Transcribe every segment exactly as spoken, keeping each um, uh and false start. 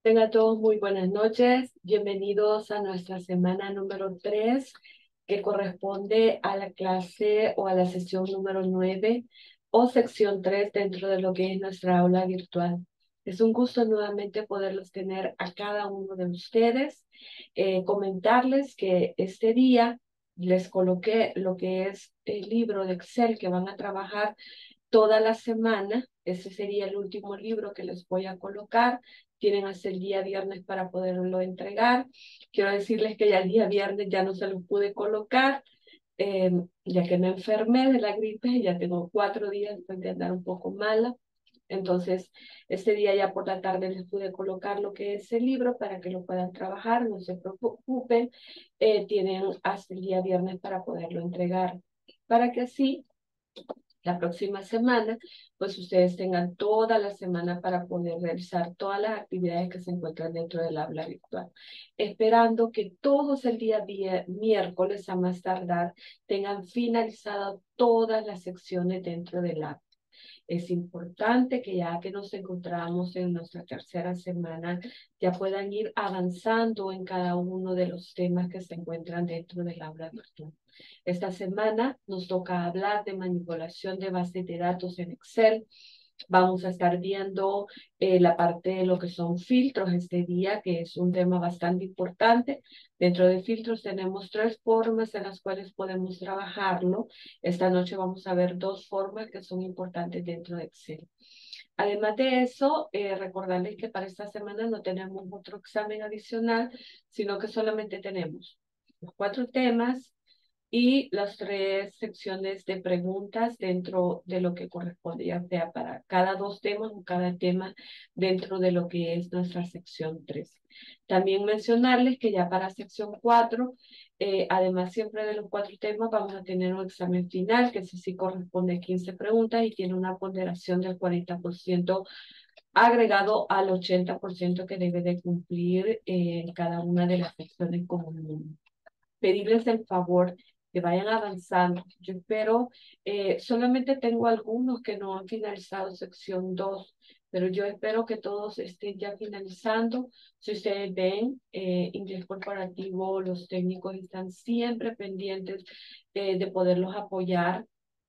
Tengan todos muy buenas noches. Bienvenidos a nuestra semana número tres, que corresponde a la clase o a la sesión número nueve o sección tres dentro de lo que es nuestra aula virtual. Es un gusto nuevamente poderlos tener a cada uno de ustedes. Eh, comentarles que este día les coloqué lo que es el libro de Excel que van a trabajar toda la semana. Ese sería el último libro que les voy a colocar. Tienen hasta el día viernes para poderlo entregar. Quiero decirles que ya el día viernes ya no se lo pude colocar, eh, ya que me enfermé de la gripe, ya tengo cuatro días después de andar un poco mala. Entonces, este día ya por la tarde les pude colocar lo que es el libro para que lo puedan trabajar, no se preocupen, eh, tienen hasta el día viernes para poderlo entregar, para que así la próxima semana, pues ustedes tengan toda la semana para poder realizar todas las actividades que se encuentran dentro del aula virtual. Esperando que todos el día, día miércoles a más tardar tengan finalizado todas las secciones dentro del aula. Es importante que ya que nos encontramos en nuestra tercera semana, ya puedan ir avanzando en cada uno de los temas que se encuentran dentro del aula virtual. Esta semana nos toca hablar de manipulación de bases de datos en Excel. Vamos a estar viendo eh, la parte de lo que son filtros este día, que es un tema bastante importante. Dentro de filtros tenemos tres formas en las cuales podemos trabajarlo. Esta noche vamos a ver dos formas que son importantes dentro de Excel. Además de eso, eh, recordarles que para esta semana no tenemos otro examen adicional, sino que solamente tenemos los cuatro temas y las tres secciones de preguntas dentro de lo que corresponde, ya sea para cada dos temas o cada tema dentro de lo que es nuestra sección tres. También mencionarles que ya para sección cuatro, eh, además siempre de los cuatro temas, vamos a tener un examen final, que ese sí corresponde a quince preguntas y tiene una ponderación del cuarenta por ciento agregado al ochenta por ciento que debe de cumplir eh, en cada una de las secciones como mínimo. Pedirles el favor que vayan avanzando. Yo espero, eh, solamente tengo algunos que no han finalizado sección dos, pero yo espero que todos estén ya finalizando. Si ustedes ven, eh, inglés corporativo, los técnicos están siempre pendientes eh, de poderlos apoyar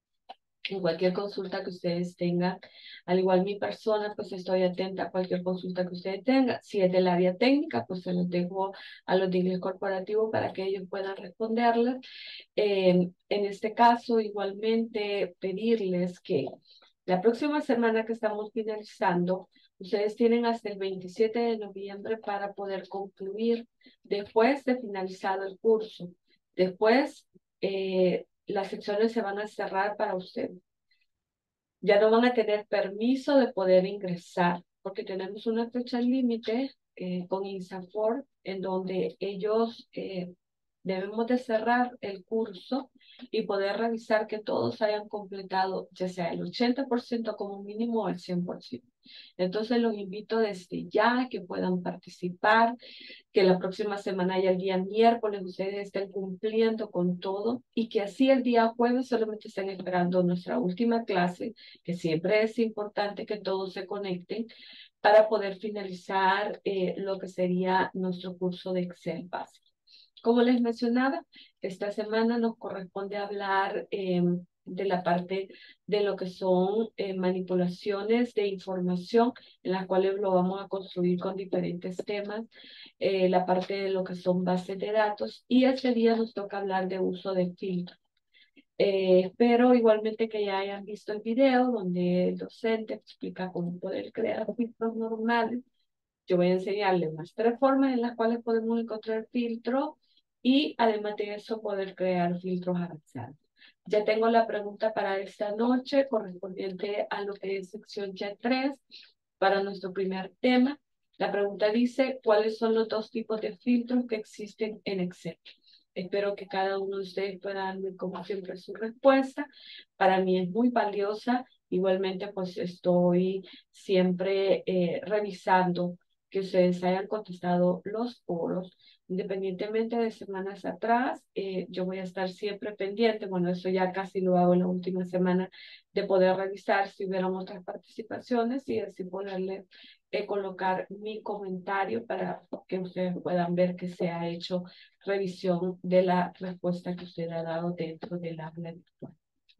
en cualquier consulta que ustedes tengan. Al igual mi persona, pues estoy atenta a cualquier consulta que ustedes tengan. Si es del área técnica, pues se los dejo a los de inglés corporativo para que ellos puedan responderles. Eh, en este caso, igualmente pedirles que la próxima semana que estamos finalizando, ustedes tienen hasta el veintisiete de noviembre para poder concluir después de finalizado el curso. Después, eh, las secciones se van a cerrar para ustedes. Ya no van a tener permiso de poder ingresar, porque tenemos una fecha límite eh, con INSAFORP, en donde ellos eh, debemos de cerrar el curso y poder revisar que todos hayan completado, ya sea el ochenta por ciento como mínimo o el cien por ciento. Entonces los invito desde ya que puedan participar, que la próxima semana y el día miércoles ustedes estén cumpliendo con todo y que así el día jueves solamente estén esperando nuestra última clase, que siempre es importante que todos se conecten para poder finalizar eh, lo que sería nuestro curso de Excel básico. Como les mencionaba, esta semana nos corresponde hablar eh, de la parte de lo que son eh, manipulaciones de información, en las cuales lo vamos a construir con diferentes temas, eh, la parte de lo que son bases de datos, y ese día nos toca hablar de uso de filtros. Eh, espero igualmente que ya hayan visto el video donde el docente explica cómo poder crear filtros normales. Yo voy a enseñarles más tres formas en las cuales podemos encontrar filtros y además de eso poder crear filtros avanzados. Ya tengo la pregunta para esta noche correspondiente a lo que es sección ya tres para nuestro primer tema. La pregunta dice, ¿cuáles son los dos tipos de filtros que existen en Excel? Espero que cada uno de ustedes pueda darme como siempre su respuesta. Para mí es muy valiosa. Igualmente pues estoy siempre eh, revisando que ustedes hayan contestado los foros, independientemente de semanas atrás. Eh, yo voy a estar siempre pendiente, bueno, eso ya casi lo hago en la última semana, de poder revisar si hubieran otras participaciones y así poderle eh, colocar mi comentario para que ustedes puedan ver que se ha hecho revisión de la respuesta que usted ha dado dentro del aula virtual.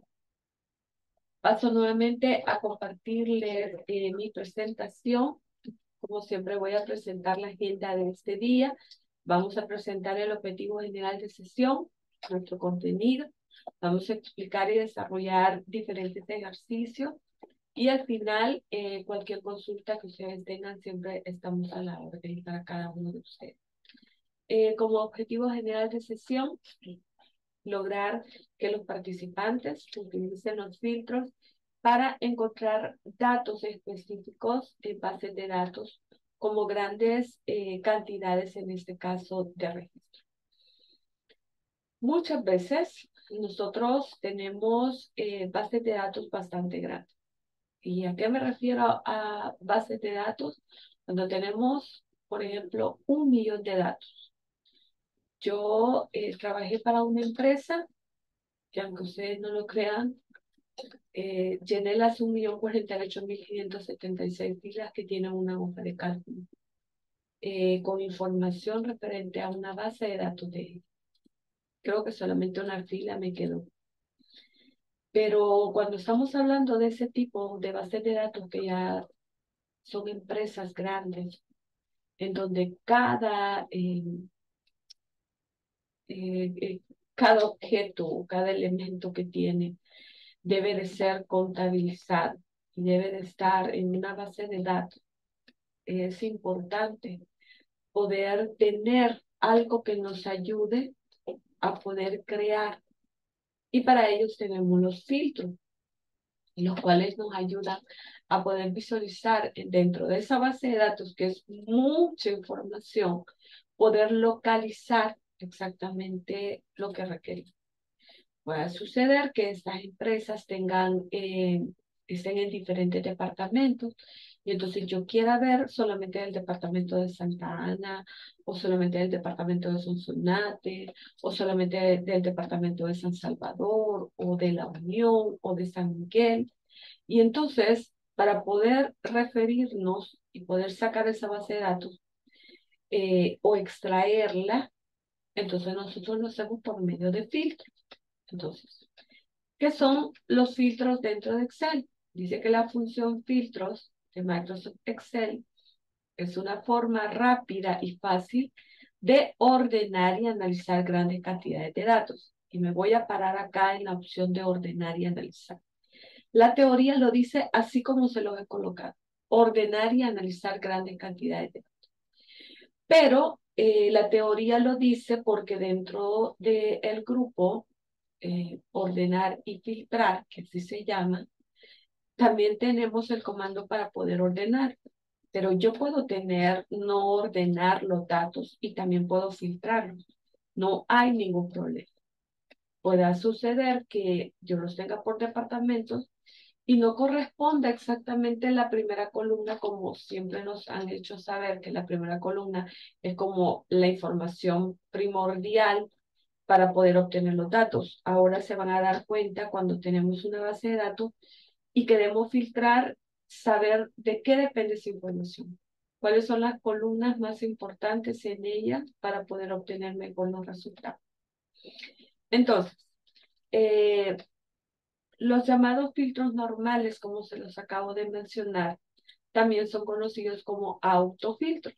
Paso nuevamente a compartirles eh, mi presentación. Como siempre voy a presentar la agenda de este día. Vamos a presentar el objetivo general de sesión, nuestro contenido. Vamos a explicar y desarrollar diferentes ejercicios. Y al final, eh, cualquier consulta que ustedes tengan, siempre estamos a la orden para cada uno de ustedes. Eh, como objetivo general de sesión, lograr que los participantes utilicen los filtros para encontrar datos específicos en bases de datos como grandes eh, cantidades, en este caso, de registro. Muchas veces nosotros tenemos eh, bases de datos bastante grandes. ¿Y a qué me refiero a bases de datos? Cuando tenemos, por ejemplo, un millón de datos. Yo eh, trabajé para una empresa que, aunque ustedes no lo crean, eh, llené las un millón cuarenta y ocho mil quinientos setenta y seis filas que tienen una hoja de cálculo eh, con información referente a una base de datos de ellos. Creo que solamente una fila me quedó. Pero cuando estamos hablando de ese tipo de bases de datos que ya son empresas grandes, en donde cada, eh, eh, eh, cada objeto, cada elemento que tiene debe de ser contabilizado y debe de estar en una base de datos. Es importante poder tener algo que nos ayude a poder crear. Y para ellos tenemos los filtros, los cuales nos ayudan a poder visualizar dentro de esa base de datos, que es mucha información, poder localizar exactamente lo que requerimos. Puede suceder que estas empresas tengan, eh, estén en diferentes departamentos, y entonces yo quiera ver solamente el departamento de Santa Ana, o solamente el departamento de Sonsonate, o solamente del departamento de San Salvador, o de La Unión, o de San Miguel. Y entonces, para poder referirnos y poder sacar esa base de datos eh, o extraerla, entonces nosotros lo hacemos por medio de filtros. Entonces, ¿qué son los filtros dentro de Excel? Dice que la función filtros de Microsoft Excel es una forma rápida y fácil de ordenar y analizar grandes cantidades de datos. Y me voy a parar acá en la opción de ordenar y analizar. La teoría lo dice así como se lo he colocado: ordenar y analizar grandes cantidades de datos. Pero eh, la teoría lo dice porque dentro del grupo eh, ordenar y filtrar, que así se llama, también tenemos el comando para poder ordenar. Pero yo puedo tener, no ordenar los datos y también puedo filtrarlos. No hay ningún problema. Puede suceder que yo los tenga por departamentos y no corresponde exactamente en la primera columna, como siempre nos han hecho saber que la primera columna es como la información primordial para poder obtener los datos. Ahora se van a dar cuenta cuando tenemos una base de datos y queremos filtrar, saber de qué depende esa información. ¿Cuáles son las columnas más importantes en ella para poder obtener mejor los resultados? Entonces, eh, los llamados filtros normales, como se los acabo de mencionar, también son conocidos como autofiltros,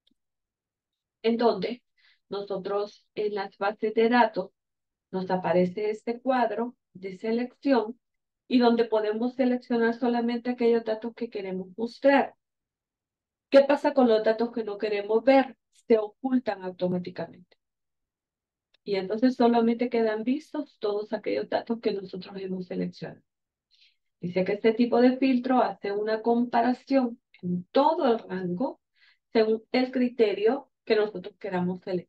en donde nosotros en las bases de datos nos aparece este cuadro de selección y donde podemos seleccionar solamente aquellos datos que queremos mostrar. ¿Qué pasa con los datos que no queremos ver? Se ocultan automáticamente. Y entonces solamente quedan vistos todos aquellos datos que nosotros hemos seleccionado. Dice que este tipo de filtro hace una comparación en todo el rango según el criterio que nosotros queramos seleccionar.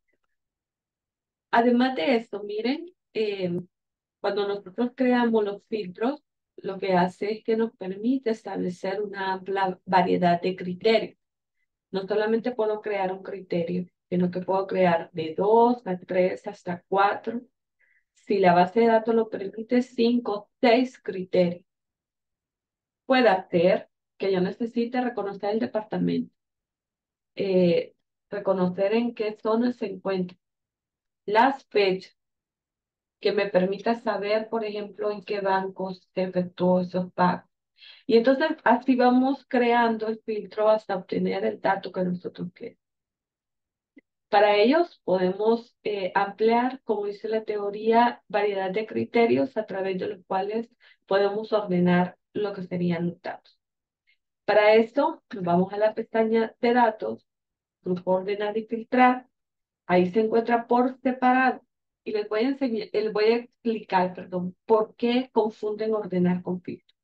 Además de esto, miren, eh, cuando nosotros creamos los filtros, lo que hace es que nos permite establecer una amplia variedad de criterios. No solamente puedo crear un criterio, sino que puedo crear de dos a tres hasta cuatro. Si la base de datos lo permite, cinco, seis criterios. Puede hacer que yo necesite reconocer el departamento, eh, reconocer en qué zona se encuentra, las fechas, que me permita saber, por ejemplo, en qué bancos se efectuó esos pagos. Y entonces así vamos creando el filtro hasta obtener el dato que nosotros queremos. Para ellos podemos eh, ampliar, como dice la teoría, variedad de criterios a través de los cuales podemos ordenar lo que serían los datos. Para esto, nos vamos a la pestaña de datos, grupo ordenar y filtrar. Ahí se encuentra por separado. Y les voy a enseñar, les voy a explicar, perdón, por qué confunden ordenar con filtro.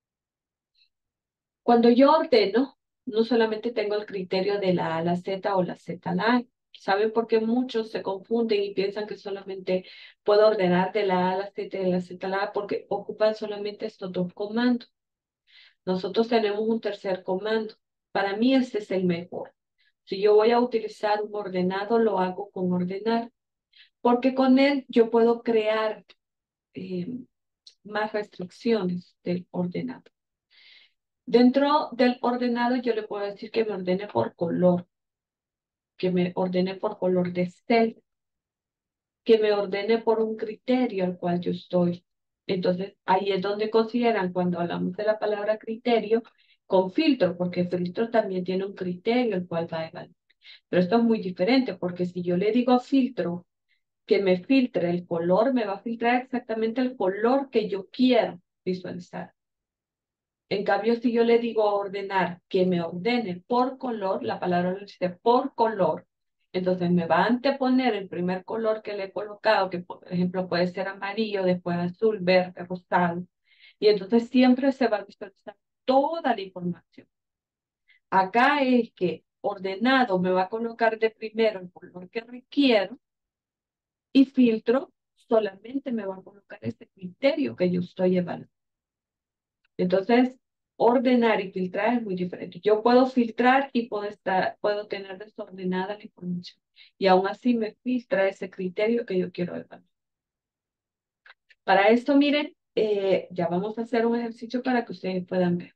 Cuando yo ordeno, no solamente tengo el criterio de la A a la Z o la Z a la A. ¿Saben por qué muchos se confunden y piensan que solamente puedo ordenar de la A a la Z y de la Z a la A? Porque ocupan solamente estos dos comandos. Nosotros tenemos un tercer comando. Para mí este es el mejor. Si yo voy a utilizar un ordenado, lo hago con ordenar, porque con él yo puedo crear eh, más restricciones del ordenado. Dentro del ordenado yo le puedo decir que me ordene por color, que me ordene por color de celda, que me ordene por un criterio al cual yo estoy. Entonces, ahí es donde consideran cuando hablamos de la palabra criterio con filtro, porque filtro también tiene un criterio al cual va a evaluar. Pero esto es muy diferente, porque si yo le digo a filtro que me filtre el color, me va a filtrar exactamente el color que yo quiero visualizar. En cambio, si yo le digo a ordenar que me ordene por color, la palabra lo dice por color, entonces me va a anteponer el primer color que le he colocado, que por ejemplo puede ser amarillo, después azul, verde, rosado, y entonces siempre se va a visualizar toda la información. Acá es que ordenado me va a colocar de primero el color que requiero y filtro solamente me va a colocar este criterio que yo estoy evaluando. Entonces, ordenar y filtrar es muy diferente. Yo puedo filtrar y puedo, estar, puedo tener desordenada la información. Y aún así me filtra ese criterio que yo quiero evaluar. Para esto, miren, eh, ya vamos a hacer un ejercicio para que ustedes puedan ver.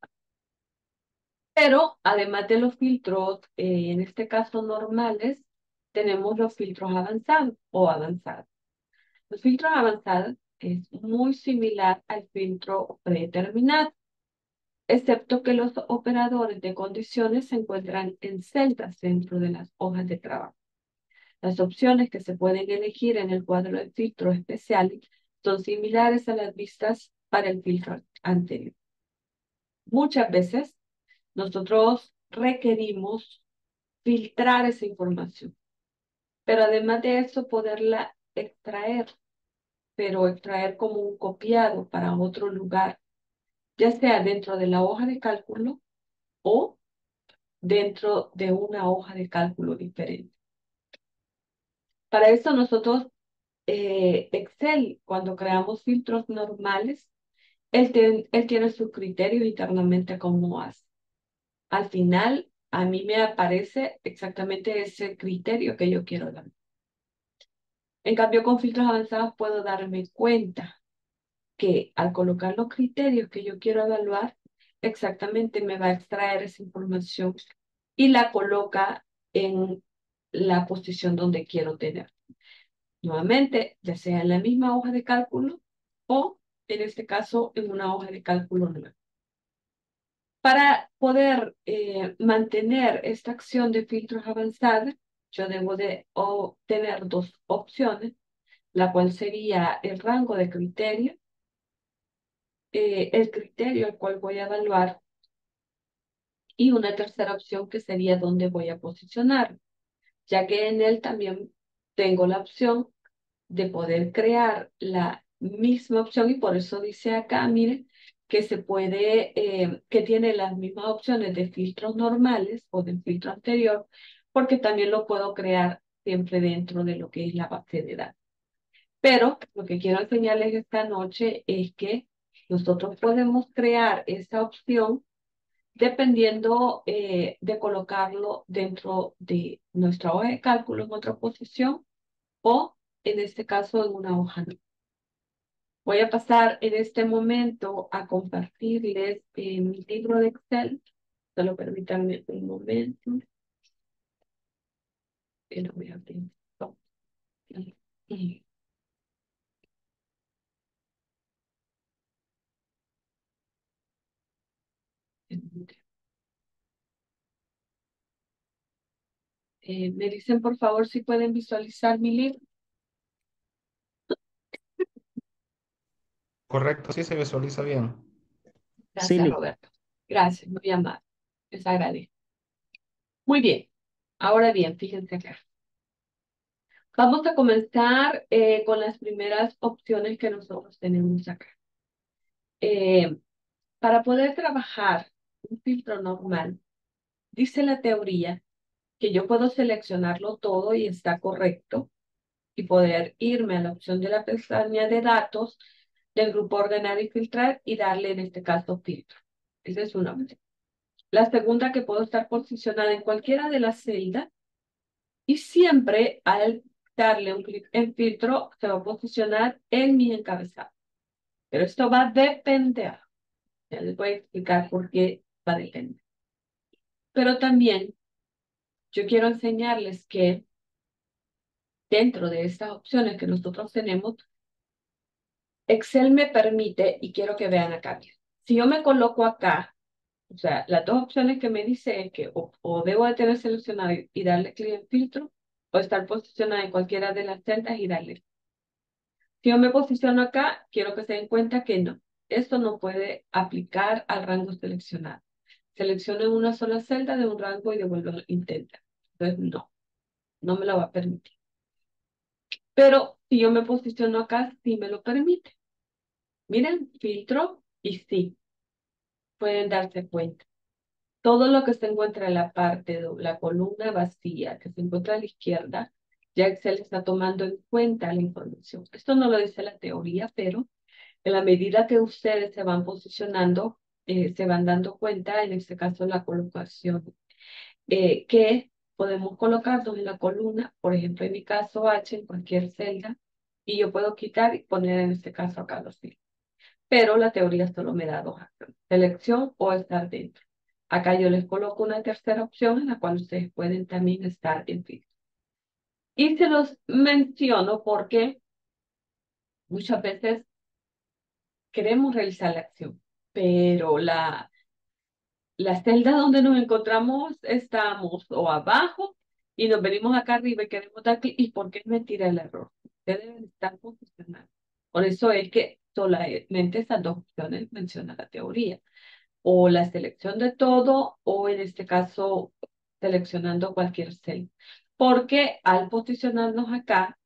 Pero además de los filtros, eh, en este caso normales, tenemos los filtros avanzados o avanzados. Los filtros avanzados es muy similar al filtro predeterminado, excepto que los operadores de condiciones se encuentran en celdas dentro de las hojas de trabajo. Las opciones que se pueden elegir en el cuadro de filtros especiales son similares a las vistas para el filtro anterior. Muchas veces nosotros requerimos filtrar esa información, pero además de eso poderla extraer, pero extraer como un copiado para otro lugar, ya sea dentro de la hoja de cálculo o dentro de una hoja de cálculo diferente. Para eso nosotros, eh, Excel, cuando creamos filtros normales, él, ten, él tiene sus criterios internamente cómo hace. Al final, a mí me aparece exactamente ese criterio que yo quiero dar. En cambio, con filtros avanzados puedo darme cuenta que al colocar los criterios que yo quiero evaluar, exactamente me va a extraer esa información y la coloca en la posición donde quiero tener. Nuevamente, ya sea en la misma hoja de cálculo o, en este caso, en una hoja de cálculo nueva. Para poder eh, mantener esta acción de filtros avanzada, yo debo de tener dos opciones, la cual sería el rango de criterio, eh, el criterio al cual voy a evaluar, y una tercera opción que sería dónde voy a posicionar, ya que en él también tengo la opción de poder crear la misma opción y por eso dice acá, miren, que se puede, eh, que tiene las mismas opciones de filtros normales o del filtro anterior, porque también lo puedo crear siempre dentro de lo que es la base de datos. Pero lo que quiero enseñarles esta noche es que nosotros podemos crear esa opción dependiendo eh, de colocarlo dentro de nuestra hoja de cálculo en otra posición o en este caso en una hoja. Voy a pasar en este momento a compartirles eh, mi libro de Excel. Solo permítanme un momento. Y lo voy a abrir. Oh, y- Eh, me dicen por favor si pueden visualizar mi libro. Correcto, sí se visualiza bien. Sí, Gracias, Liz. Roberto. Gracias, muy amable. Les agradezco. Muy bien. Ahora bien, fíjense acá. Vamos a comenzar eh, con las primeras opciones que nosotros tenemos acá. Eh, para poder trabajar un filtro normal, dice la teoría que yo puedo seleccionarlo todo y está correcto y poder irme a la opción de la pestaña de datos del grupo ordenar y filtrar y darle en este caso filtro. Esa es una opción. La segunda, que puedo estar posicionada en cualquiera de las celdas y siempre al darle un clic en filtro se va a posicionar en mi encabezado. Pero esto va a depender. Ya les voy a explicar por qué va a depender. Pero también yo quiero enseñarles que dentro de estas opciones que nosotros tenemos, Excel me permite, y quiero que vean acá, si yo me coloco acá, o sea, las dos opciones que me dice es que o, o debo de tener seleccionado y, y darle clic en filtro, o estar posicionada en cualquiera de las celdas y darle. Si yo me posiciono acá, quiero que se den cuenta que no, esto no puede aplicar al rango seleccionado. Selecciono una sola celda de un rango y devuelvo a intentar. Entonces, no, no me lo va a permitir. Pero si yo me posiciono acá, sí me lo permite. Miren, filtro y sí, pueden darse cuenta. Todo lo que se encuentra en la parte de la columna vacía que se encuentra a la izquierda, ya Excel está tomando en cuenta la información. Esto no lo dice la teoría, pero en la medida que ustedes se van posicionando, eh, se van dando cuenta, en este caso la colocación, eh, que podemos colocarnos en la columna, por ejemplo, en mi caso H, en cualquier celda, y yo puedo quitar y poner en este caso acá los filtros. Pero la teoría solo me da dos acciones, selección o estar dentro. Acá yo les coloco una tercera opción en la cual ustedes pueden también estar en filtro. Y se los menciono porque muchas veces queremos realizar la acción, pero la, la celda donde nos encontramos estamos o abajo y nos venimos acá arriba y queremos dar clic. ¿Y por qué me tira el error? Ustedes deben estar posicionados. Por eso es que solamente esas dos opciones menciona la teoría. O la selección de todo, o en este caso, seleccionando cualquier celda. Porque al posicionarnos acá,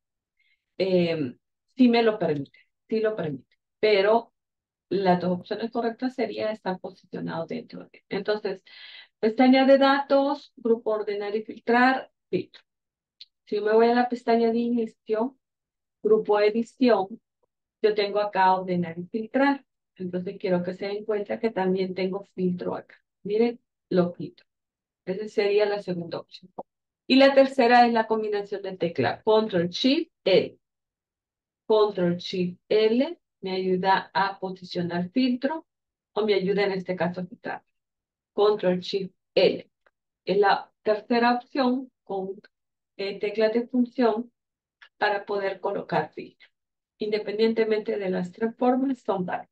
eh, sí me lo permite, sí lo permite. Pero las dos opciones correctas serían estar posicionado dentro de. Entonces, pestaña de datos, grupo ordenar y filtrar, filtro. Si yo me voy a la pestaña de inicio, grupo edición, yo tengo acá ordenar y filtrar. Entonces quiero que se den cuenta que también tengo filtro acá. Miren, lo quito. Esa sería la segunda opción. Y la tercera es la combinación de tecla Control Shift L. Control Shift L me ayuda a posicionar filtro o me ayuda en este caso a quitar. Control Shift L. Es la tercera opción con eh, teclas de función para poder colocar filtro. Independientemente de las tres formas, son varias.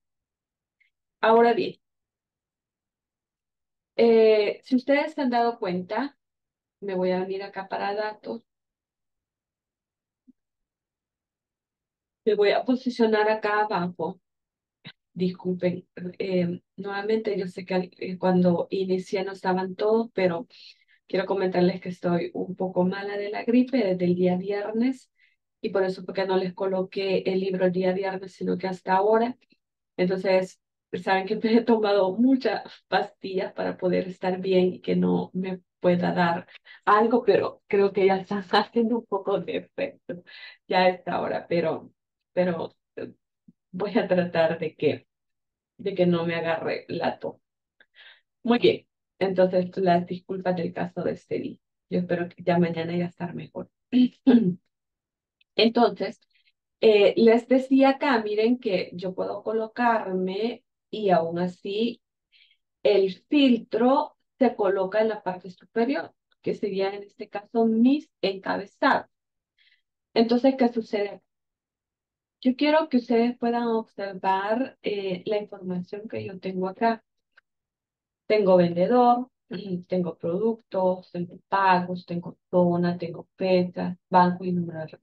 Ahora bien, eh, si ustedes se han dado cuenta, me voy a venir acá para datos. Me voy a posicionar acá abajo. Disculpen, eh, nuevamente yo sé que eh, cuando inicié no estaban todos, pero quiero comentarles que estoy un poco mala de la gripe desde el día viernes y por eso porque no les coloqué el libro el día viernes, sino que hasta ahora. Entonces, saben que me he tomado muchas pastillas para poder estar bien y que no me pueda dar algo, pero creo que ya están haciendo un poco de efecto ya a esta hora, pero, pero eh, voy a tratar de que, de que no me agarre la tos. Muy bien, entonces las disculpas del caso de este día. Yo espero que ya mañana ya estar mejor. Entonces, Eh, les decía acá, miren que yo puedo colocarme y aún así el filtro se coloca en la parte superior, que sería en este caso mis encabezados. Entonces, ¿qué sucede? Yo quiero que ustedes puedan observar eh, la información que yo tengo acá. Tengo vendedor, tengo productos, tengo pagos, tengo zona, tengo fecha, banco y número de...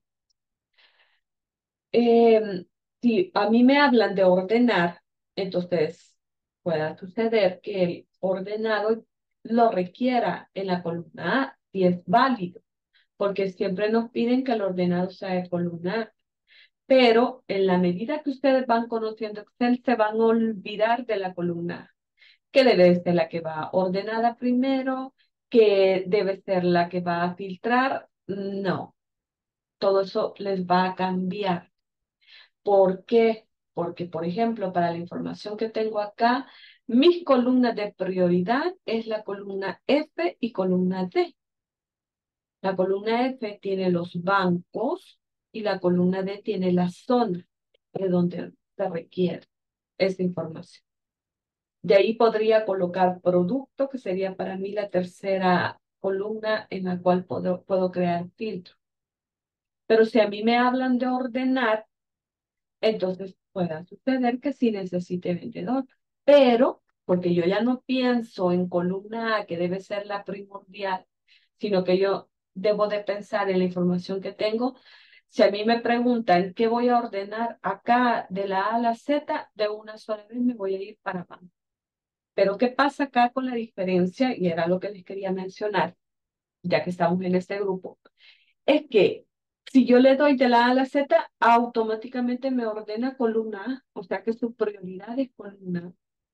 Eh, si a mí me hablan de ordenar, entonces pueda suceder que el ordenado lo requiera en la columna A y es válido, porque siempre nos piden que el ordenado sea de columna A. Pero en la medida que ustedes van conociendo Excel, se van a olvidar de la columna A, que debe ser la que va ordenada primero, que debe ser la que va a filtrar. No, todo eso les va a cambiar. ¿Por qué? Porque, por ejemplo, para la información que tengo acá, mis columnas de prioridad es la columna F y columna D. La columna F tiene los bancos y la columna D tiene la zona de donde se requiere esa información. De ahí podría colocar producto, que sería para mí la tercera columna en la cual puedo, puedo crear filtro. Pero si a mí me hablan de ordenar, entonces pueda suceder que sí necesite vendedor. Pero, porque yo ya no pienso en columna A, que debe ser la primordial, sino que yo debo de pensar en la información que tengo. Si a mí me preguntan qué voy a ordenar acá de la A a la Z, de una sola vez me voy a ir para abajo. Pero ¿qué pasa acá con la diferencia? Y era lo que les quería mencionar, ya que estamos en este grupo, es que si yo le doy de la A a la Z, automáticamente me ordena columna A, o sea que su prioridad es columna A.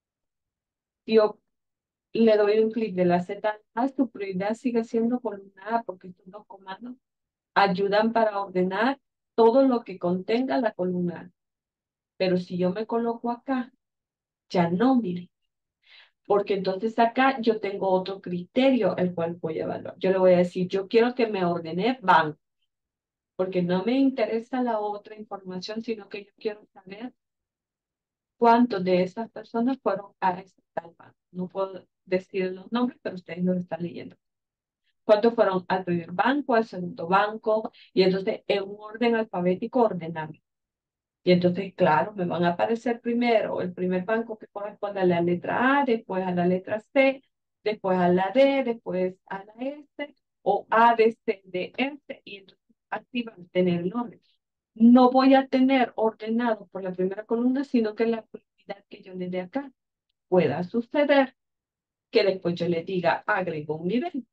Si yo le doy un clic de la Z a, su prioridad sigue siendo columna A, porque estos dos comandos ayudan para ordenar todo lo que contenga la columna A. Pero si yo me coloco acá, ya no, mire, porque entonces acá yo tengo otro criterio el cual voy a evaluar. Yo le voy a decir, yo quiero que me ordene banco, porque no me interesa la otra información, sino que yo quiero saber cuántos de esas personas fueron a ese tal banco. No puedo decir los nombres, pero ustedes lo están leyendo. ¿Cuántos fueron al primer banco, al segundo banco? Y entonces en un orden alfabético ordenado. Y entonces, claro, me van a aparecer primero el primer banco que corresponde a la letra A, después a la letra C, después a la D, después a la S, o A, D, C, D, F, y entonces así van a tener el orden. No voy a tener ordenado por la primera columna, sino que la prioridad que yo le dé acá pueda suceder que después yo le diga agrego un nivel.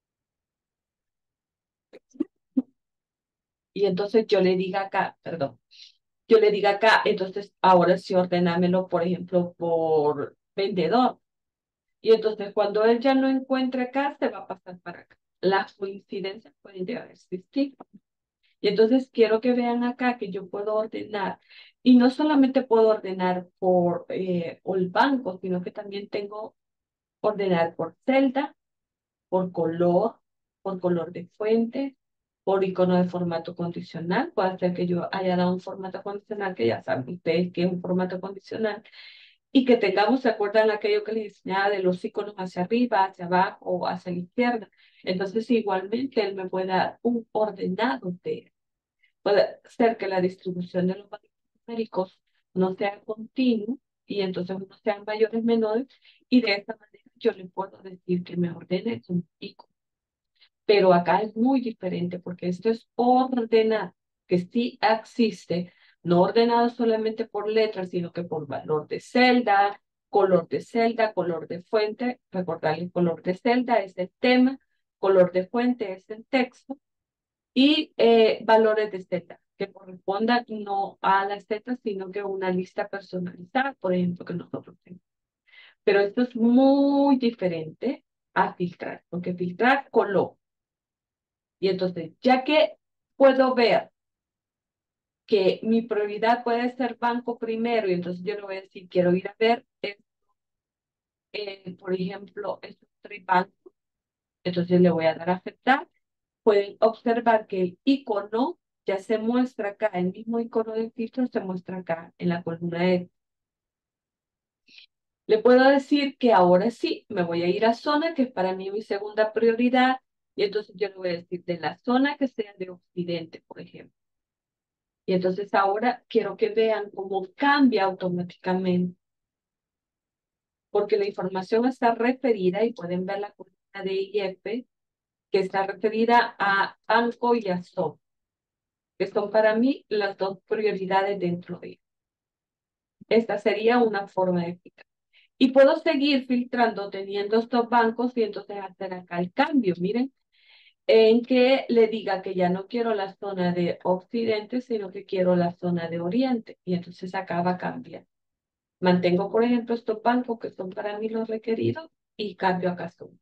Y entonces yo le diga acá, perdón, yo le diga acá, entonces ahora sí ordenámelo, por ejemplo, por vendedor. Y entonces cuando él ya no encuentre acá, se va a pasar para acá. Las coincidencias pueden llegar a existir. Y entonces quiero que vean acá que yo puedo ordenar. Y no solamente puedo ordenar por eh, el banco, sino que también tengo ordenar por celda, por color, por color de fuente, por icono de formato condicional. Puede ser que yo haya dado un formato condicional, que ya saben ustedes que es un formato condicional, y que tengamos, ¿se acuerdan aquello que les enseñaba de los iconos hacia arriba, hacia abajo o hacia la izquierda? Entonces, igualmente, él me puede dar un ordenado de... Puede ser que la distribución de los valores numéricos no sea continua y entonces no sean mayores menores, y de esta manera yo le puedo decir que me ordene un icono. Pero acá es muy diferente porque esto es ordenado, que sí existe, no ordenado solamente por letras, sino que por valor de celda, color de celda, color de fuente. Recordar, el color de celda es el tema, color de fuente es el texto, y eh, valores de celda que correspondan no a las zetas, sino que a una lista personalizada, por ejemplo, que nosotros tenemos. Pero esto es muy diferente a filtrar, porque filtrar color. Y entonces, ya que puedo ver que mi prioridad puede ser banco primero, y entonces yo le voy a decir, quiero ir a ver, eh, eh, por ejemplo, estos tres bancos, entonces le voy a dar a aceptar. Pueden observar que el icono ya se muestra acá, el mismo icono de filtro se muestra acá en la columna E. Le puedo decir que ahora sí, me voy a ir a zona, que es para mí mi segunda prioridad, y entonces yo le voy a decir de la zona que sea de occidente, por ejemplo. Y entonces ahora quiero que vean cómo cambia automáticamente, porque la información está referida, y pueden ver la columna de I F, que está referida a banco y a S O P, que son para mí las dos prioridades dentro de ello. Esta sería una forma de explicar. Y puedo seguir filtrando teniendo estos bancos y entonces hacer acá el cambio. Miren, en que le diga que ya no quiero la zona de occidente, sino que quiero la zona de oriente. Y entonces acá va a cambiar. Mantengo, por ejemplo, estos bancos que son para mí los requeridos y cambio acá zona.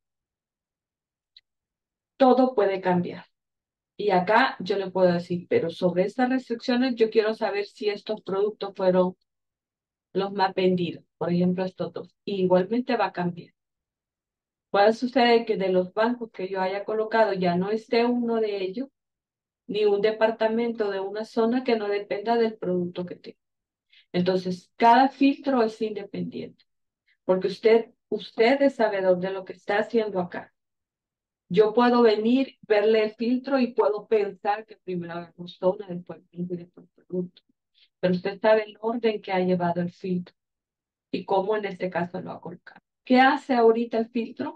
Todo puede cambiar. Y acá yo le puedo decir, pero sobre estas restricciones yo quiero saber si estos productos fueron los más vendidos. Por ejemplo, estos dos. Y igualmente va a cambiar. Puede suceder que de los bancos que yo haya colocado ya no esté uno de ellos, ni un departamento de una zona que no dependa del producto que tenga. Entonces, cada filtro es independiente, porque usted, usted es sabedor de lo que está haciendo acá. Yo puedo venir, verle el filtro y puedo pensar que primero hagamos zona, después banco y después producto. Pero usted sabe el orden que ha llevado el filtro y cómo en este caso lo ha colocado. ¿Qué hace ahorita el filtro?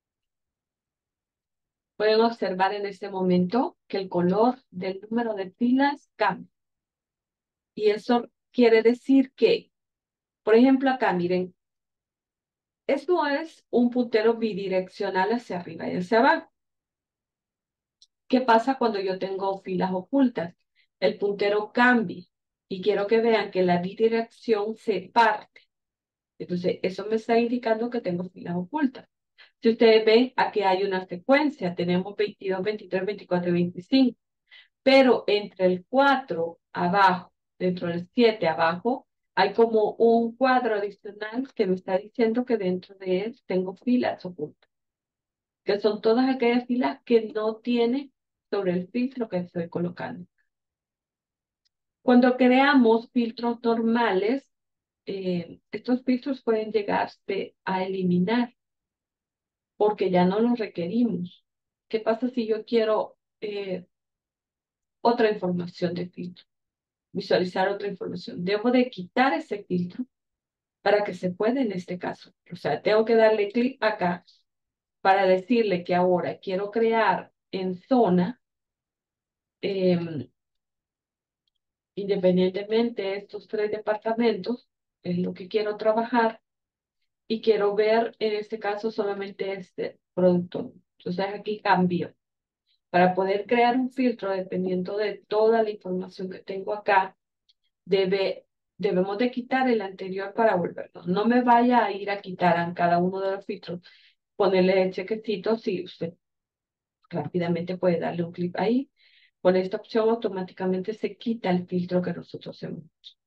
Pueden observar en este momento que el color del número de filas cambia. Y eso quiere decir que, por ejemplo, acá, miren, esto es un puntero bidireccional hacia arriba y hacia abajo. ¿Qué pasa cuando yo tengo filas ocultas? El puntero cambia y quiero que vean que la bidirección se parte. Entonces, eso me está indicando que tengo filas ocultas. Si ustedes ven, aquí hay una secuencia. Tenemos veintidós, veintitrés, veinticuatro y veinticinco. Pero entre el cuatro abajo, dentro del siete abajo, hay como un cuadro adicional que me está diciendo que dentro de él tengo filas ocultas, que son todas aquellas filas que no tiene sobre el filtro que estoy colocando. Cuando creamos filtros normales, eh, estos filtros pueden llegarse a eliminar porque ya no los requerimos. ¿Qué pasa si yo quiero eh, otra información de filtro? Visualizar otra información. Debo de quitar ese filtro para que se pueda en este caso. O sea, tengo que darle clic acá para decirle que ahora quiero crear en zona, eh, independientemente de estos tres departamentos, es lo que quiero trabajar y quiero ver en este caso solamente este producto. Entonces aquí cambio. Para poder crear un filtro dependiendo de toda la información que tengo acá, debe, debemos de quitar el anterior para volverlo. No me vaya a ir a quitar a cada uno de los filtros, ponerle el chequecito, si usted rápidamente puede darle un clic ahí. Con esta opción automáticamente se quita el filtro que nosotros hemos.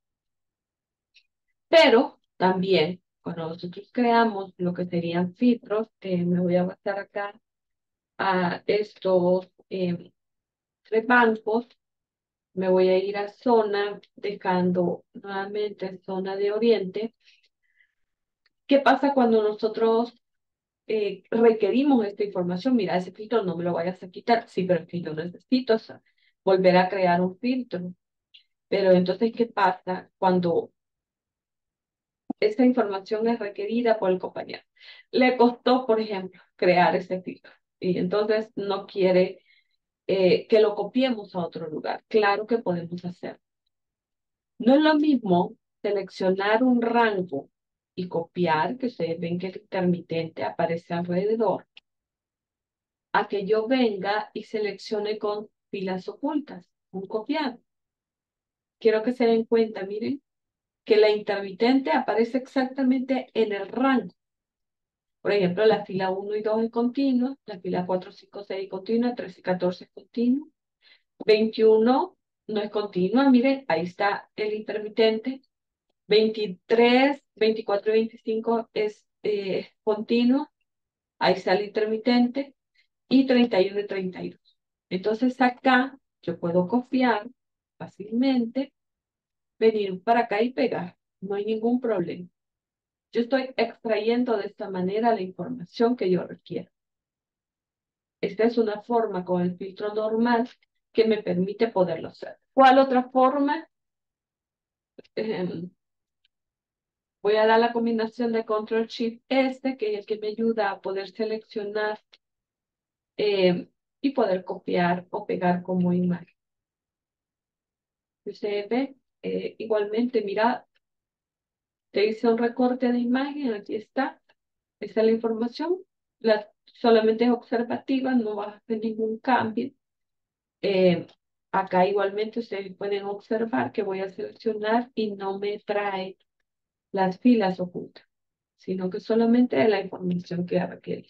Pero también, cuando nosotros creamos lo que serían filtros, eh, me voy a basar acá a estos eh, tres bancos. Me voy a ir a zona, dejando nuevamente zona de oriente. ¿Qué pasa cuando nosotros eh, requerimos esta información? Mira, ese filtro no me lo vayas a quitar. Sí, pero es que yo necesito, o sea, volver a crear un filtro. Pero entonces, ¿qué pasa cuando esa información es requerida por el compañero? Le costó, por ejemplo, crear ese filtro y entonces no quiere eh, que lo copiemos a otro lugar. Claro que podemos hacer. No es lo mismo seleccionar un rango y copiar, que ustedes ven que el intermitente aparece alrededor, a que yo venga y seleccione con filas ocultas, un copiado. Quiero que se den cuenta, miren, que la intermitente aparece exactamente en el rango. Por ejemplo, la fila uno y dos es continua, la fila cuatro, cinco, seis es continua, tres y catorce es continua, veintiuno no es continua, miren, ahí está el intermitente, veintitrés, veinticuatro y veinticinco es eh, continuo, ahí está el intermitente, y treinta y uno y treinta y dos. Entonces acá Yo puedo copiar fácilmente, venir para acá y pegar. No hay ningún problema. Yo estoy extrayendo de esta manera la información que yo requiero. Esta es una forma con el filtro normal que me permite poderlo hacer. ¿Cuál otra forma? Eh, voy a dar la combinación de Control Shift este, que es el que me ayuda a poder seleccionar eh, y poder copiar o pegar como imagen. Usted ve, eh, igualmente, mira, te hice un recorte de imagen, aquí está. Esta es la información. La, solamente es observativa, no va a hacer ningún cambio. Eh, acá igualmente ustedes pueden observar que voy a seleccionar y no me trae las filas ocultas, sino que solamente es la información que requiere.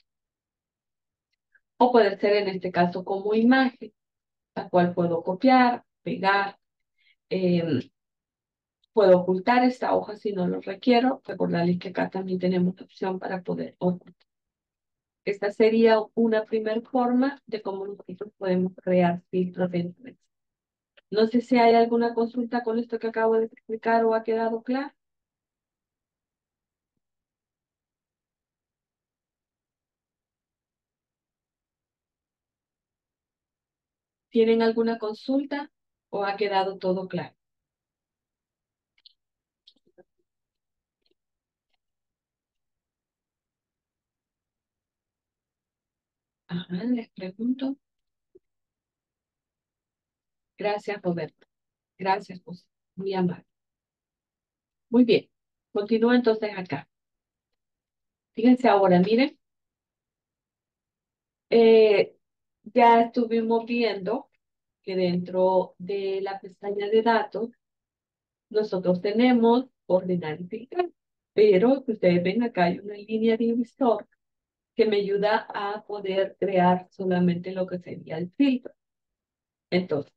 O puede ser en este caso como imagen, la cual puedo copiar, pegar, eh, puedo ocultar esta hoja si no lo requiero. Recordarles que acá también tenemos la opción para poder ocultar. Esta sería una primera forma de cómo nosotros podemos crear filtros dentro de esto. No sé si hay alguna consulta con esto que acabo de explicar o ha quedado claro. ¿Tienen alguna consulta o ha quedado todo claro? Ajá, les pregunto. Gracias, Roberto. Gracias, José. Muy amable. Muy bien. Continúo entonces acá. Fíjense ahora, miren. eh, ya estuvimos viendo que dentro de la pestaña de datos nosotros tenemos ordenar y filtrar. Pero si ustedes ven acá hay una línea divisor que me ayuda a poder crear solamente lo que sería el filtro. Entonces,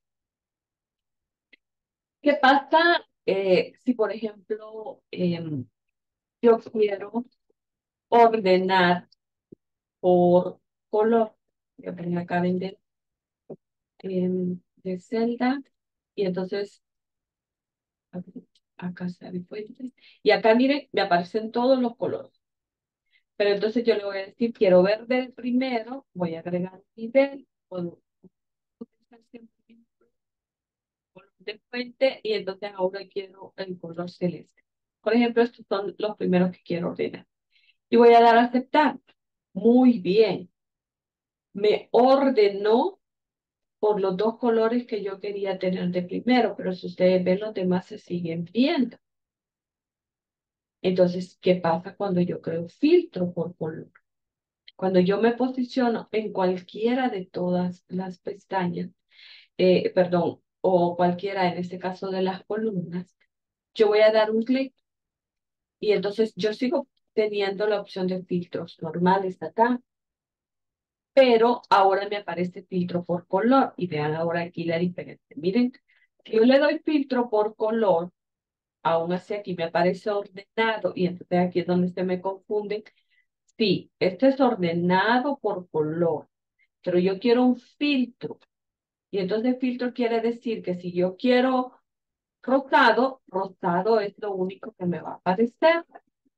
¿qué pasa eh, si, por ejemplo, em, yo quiero ordenar por color? Yo vengo acá a vender em, de celda y entonces acá está mi fuente. Y acá, miren, me aparecen todos los colores. Pero entonces yo le voy a decir, quiero verde primero, voy a agregar nivel, puedo utilizar siempre el color de fuente y entonces ahora quiero el color celeste. Por ejemplo, estos son los primeros que quiero ordenar. Y voy a dar a aceptar. Muy bien. Me ordenó por los dos colores que yo quería tener de primero, pero si ustedes ven, los demás se siguen viendo. Entonces, ¿qué pasa cuando yo creo filtro por color? Cuando yo me posiciono en cualquiera de todas las pestañas, eh, perdón, o cualquiera, en este caso de las columnas, yo voy a dar un clic y entonces yo sigo teniendo la opción de filtros normales acá, pero ahora me aparece filtro por color y vean ahora aquí la diferencia. Miren, si yo le doy filtro por color, aún así aquí me aparece ordenado y entonces aquí es donde se me confunden. Sí, esto es ordenado por color, pero yo quiero un filtro. Y entonces filtro quiere decir que si yo quiero rosado, rosado es lo único que me va a aparecer.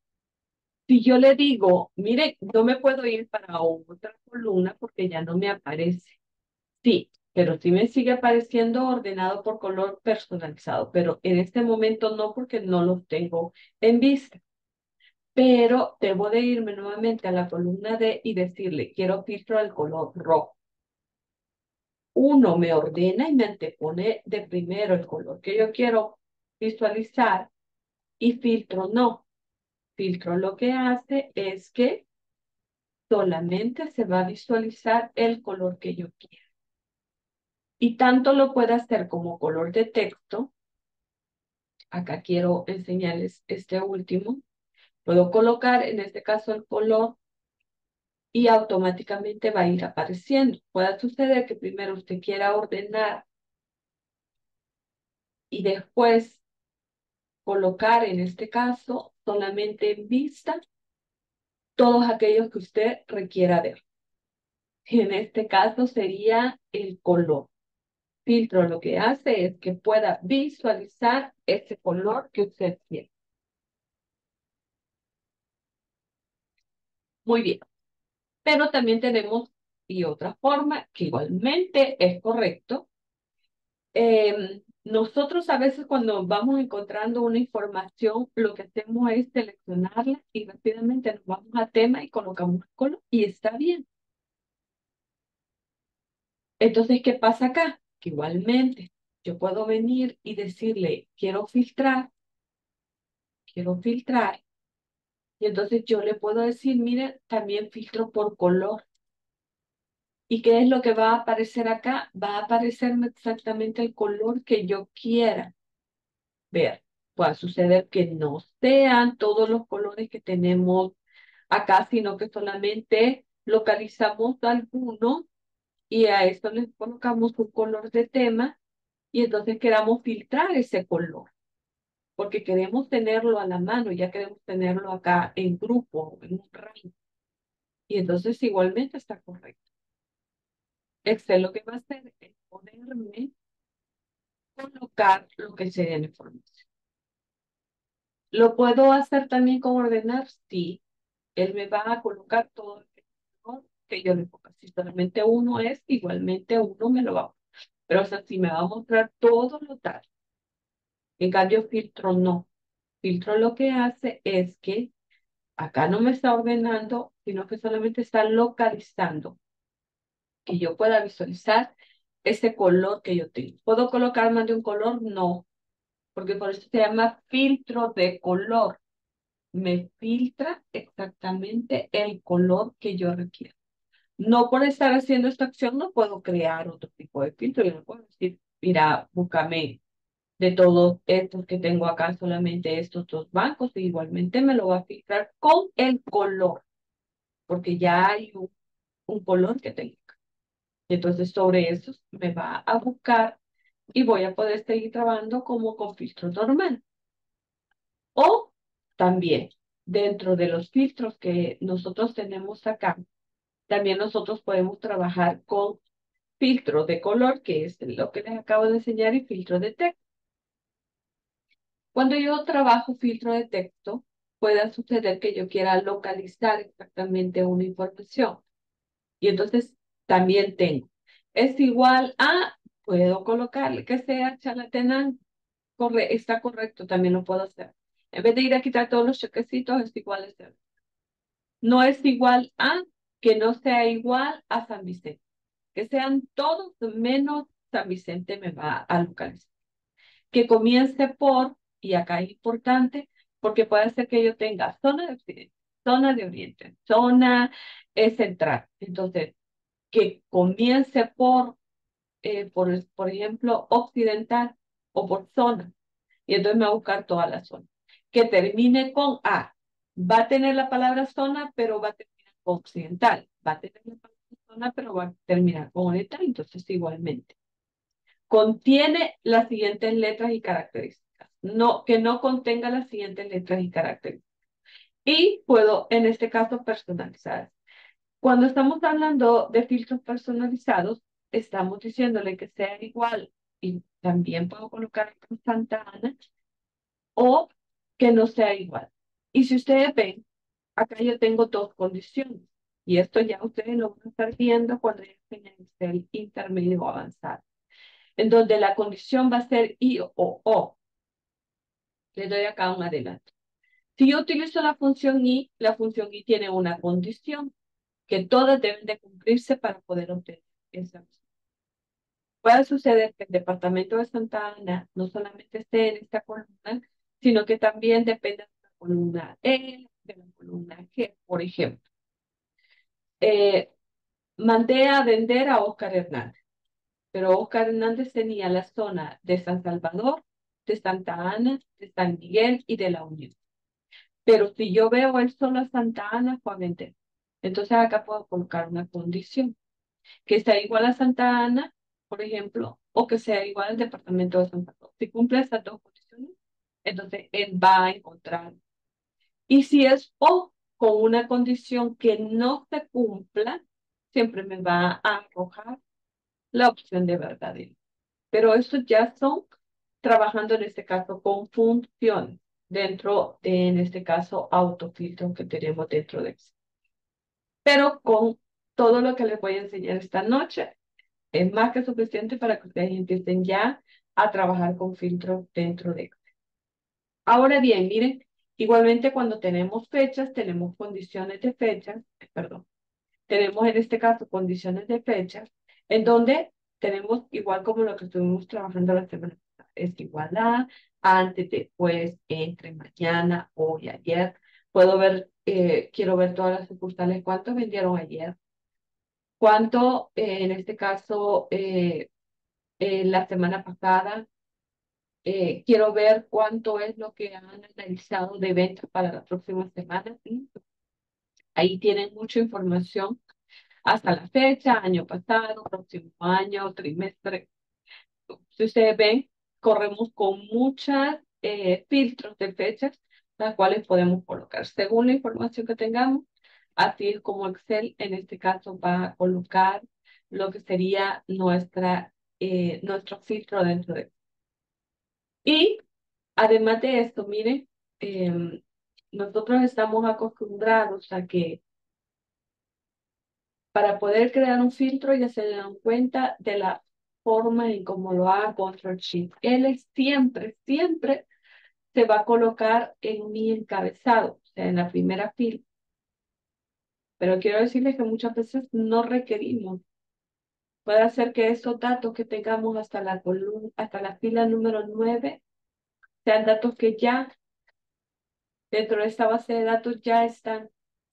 Si yo le digo, mire, no me puedo ir para otra columna porque ya no me aparece. Sí, pero sí me sigue apareciendo ordenado por color personalizado, pero en este momento no porque no los tengo en vista. Pero debo de irme nuevamente a la columna D y decirle, quiero filtro al color rojo. Uno me ordena y me antepone de primero el color que yo quiero visualizar y filtro no. Filtro lo que hace es que solamente se va a visualizar el color que yo quiero. Y tanto lo puede hacer como color de texto. Acá quiero enseñarles este último. Puedo colocar en este caso el color y automáticamente va a ir apareciendo. Puede suceder que primero usted quiera ordenar y después colocar en este caso solamente en vista todos aquellos que usted requiera ver. En este caso sería el color. filtro lo que hace es que pueda visualizar ese color que usted quiere. Muy bien. Pero también tenemos y otra forma que igualmente es correcto. Eh, nosotros a veces cuando vamos encontrando una información, lo que hacemos es seleccionarla y rápidamente nos vamos a tema y colocamos el color y está bien. Entonces, ¿qué pasa acá? Que igualmente yo puedo venir y decirle, quiero filtrar, quiero filtrar. Y entonces yo le puedo decir, mire, también filtro por color. ¿Y qué es lo que va a aparecer acá? Va a aparecerme exactamente el color que yo quiera ver. Puede suceder que no sean todos los colores que tenemos acá, sino que solamente localizamos algunos y a esto le colocamos un color de tema y entonces queramos filtrar ese color, porque queremos tenerlo a la mano, ya queremos tenerlo acá en grupo, en un rango. Y entonces igualmente está correcto. Excel lo que va a hacer es ponerme, colocar lo que sería la información. ¿Lo puedo hacer también con ordenar? Sí. Él me va a colocar todo el que yo le ponga. Si solamente uno es, igualmente uno me lo va a mostrar. Pero o sea, si me va a mostrar todos los datos. En cambio, filtro no. Filtro lo que hace es que acá no me está ordenando, sino que solamente está localizando que yo pueda visualizar ese color que yo tengo. ¿Puedo colocar más de un color? No, porque por eso se llama filtro de color. Me filtra exactamente el color que yo requiero. No por estar haciendo esta acción no puedo crear otro tipo de filtro. Yo no puedo decir, mira, búscame de todos estos que tengo acá, solamente estos dos bancos, e igualmente me lo va a filtrar con el color, porque ya hay un, un color que tengo acá. Entonces sobre eso me va a buscar y voy a poder seguir trabajando como con filtro normal. O también dentro de los filtros que nosotros tenemos acá, también nosotros podemos trabajar con filtro de color, que es lo que les acabo de enseñar, y filtro de texto. Cuando yo trabajo filtro de texto, puede suceder que yo quiera localizar exactamente una información. Y entonces también tengo. Es igual a, puedo colocarle que sea charlatán, corre, está correcto, también lo puedo hacer. En vez de ir a quitar todos los chequecitos, es igual a cero. No es igual a que no sea igual a San Vicente. Que sean todos menos San Vicente me va a localizar. Que comience por, y acá es importante, porque puede ser que yo tenga zona de occidente, zona de oriente, zona eh, central. Entonces, que comience por, eh, por, por ejemplo, occidental o por zona. Y entonces me va a buscar toda la zona. Que termine con A. Va a tener la palabra zona, pero va a terminar con occidental. Va a tener la palabra zona, pero va a terminar con oriental. Entonces, igualmente. Contiene las siguientes letras y características. No, que no contenga las siguientes letras y características. Y puedo, en este caso, personalizar. Cuando estamos hablando de filtros personalizados, estamos diciéndole que sea igual y también puedo colocar en Santa Ana o que no sea igual. Y si ustedes ven, acá yo tengo dos condiciones y esto ya ustedes lo van a estar viendo cuando ya estén en el intermedio o avanzado, en donde la condición va a ser I o O. Le doy acá un adelanto. Si yo utilizo la función I, la función I tiene una condición que todas deben de cumplirse para poder obtener esa opción. Puede suceder que el departamento de Santa Ana no solamente esté en esta columna, sino que también dependa de la columna E, de la columna G, por ejemplo. Eh, Mandé a vender a Oscar Hernández, pero Oscar Hernández tenía la zona de San Salvador, de Santa Ana, de San Miguel y de La Unión. Pero si yo veo él solo a Santa Ana, fue a vender. Entonces acá puedo colocar una condición, que sea igual a Santa Ana, por ejemplo, o que sea igual al departamento de San Salvador. Si cumple esas dos condiciones, entonces él va a encontrar. Y si es o con una condición que no se cumpla, siempre me va a arrojar la opción de verdadero. pero estos ya son trabajando en este caso con funciones dentro de, en este caso, autofiltro que tenemos dentro de Excel. Pero con todo lo que les voy a enseñar esta noche, es más que suficiente para que ustedes empiecen ya a trabajar con filtros dentro de Excel. Ahora bien, miren, igualmente cuando tenemos fechas, tenemos condiciones de fechas, eh, perdón, tenemos en este caso condiciones de fechas, en donde tenemos igual como lo que estuvimos trabajando la semana pasada, es igual a, antes, después, entre, mañana, hoy, ayer. Puedo ver, eh, quiero ver todas las sucursales, cuánto vendieron ayer, cuánto eh, en este caso eh, eh, la semana pasada. Eh, quiero ver cuánto es lo que han analizado de ventas para la próxima semana. ¿Sí? Ahí tienen mucha información hasta la fecha, año pasado, próximo año, trimestre. Si ustedes ven, corremos con muchas eh, filtros de fechas, las cuales podemos colocar según la información que tengamos. Así es como Excel en este caso va a colocar lo que sería nuestra, eh, nuestro filtro dentro de. Y además de esto, miren, em, nosotros estamos acostumbrados a que para poder crear un filtro ya se dan cuenta de la forma en cómo lo haga Control Shift. Él es siempre, siempre se va a colocar en mi encabezado, o sea, en la primera fila. Pero quiero decirles que muchas veces no requerimos. Puede hacer que esos datos que tengamos hasta la columna, hasta la fila número nueve sean datos que ya dentro de esta base de datos ya están,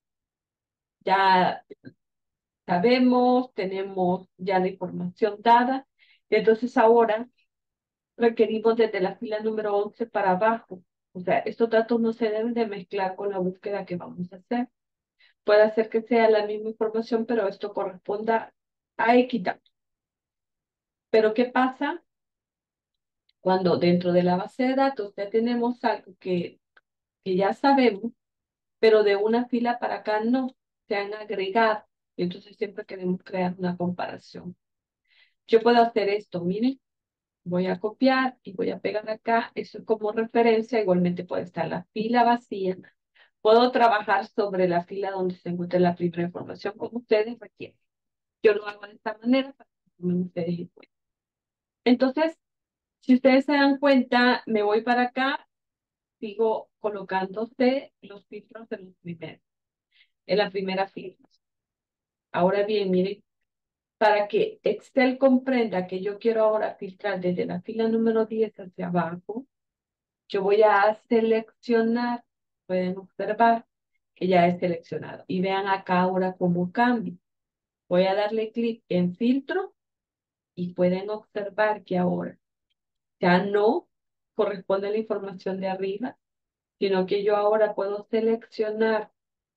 ya sabemos, tenemos ya la información dada. Entonces ahora requerimos desde la fila número once para abajo. O sea, estos datos no se deben de mezclar con la búsqueda que vamos a hacer. Puede hacer que sea la misma información, pero esto corresponda a equidad. Pero ¿qué pasa cuando dentro de la base de datos ya tenemos algo que, que ya sabemos, pero de una fila para acá no, se han agregado? Y entonces siempre queremos crear una comparación. Yo puedo hacer esto, miren, voy a copiar y voy a pegar acá, eso como referencia, igualmente puede estar la fila vacía. Puedo trabajar sobre la fila donde se encuentra la primera información como ustedes requieren. Yo lo hago de esta manera para que tomen ustedes en cuenta. Entonces, si ustedes se dan cuenta, me voy para acá, sigo colocándose los filtros en los primeros, en la primera fila. Ahora bien, miren, para que Excel comprenda que yo quiero ahora filtrar desde la fila número diez hacia abajo, yo voy a seleccionar, pueden observar que ya es seleccionado. Y vean acá ahora cómo cambia. Voy a darle clic en filtro y pueden observar que ahora ya no corresponde a la información de arriba, sino que yo ahora puedo seleccionar,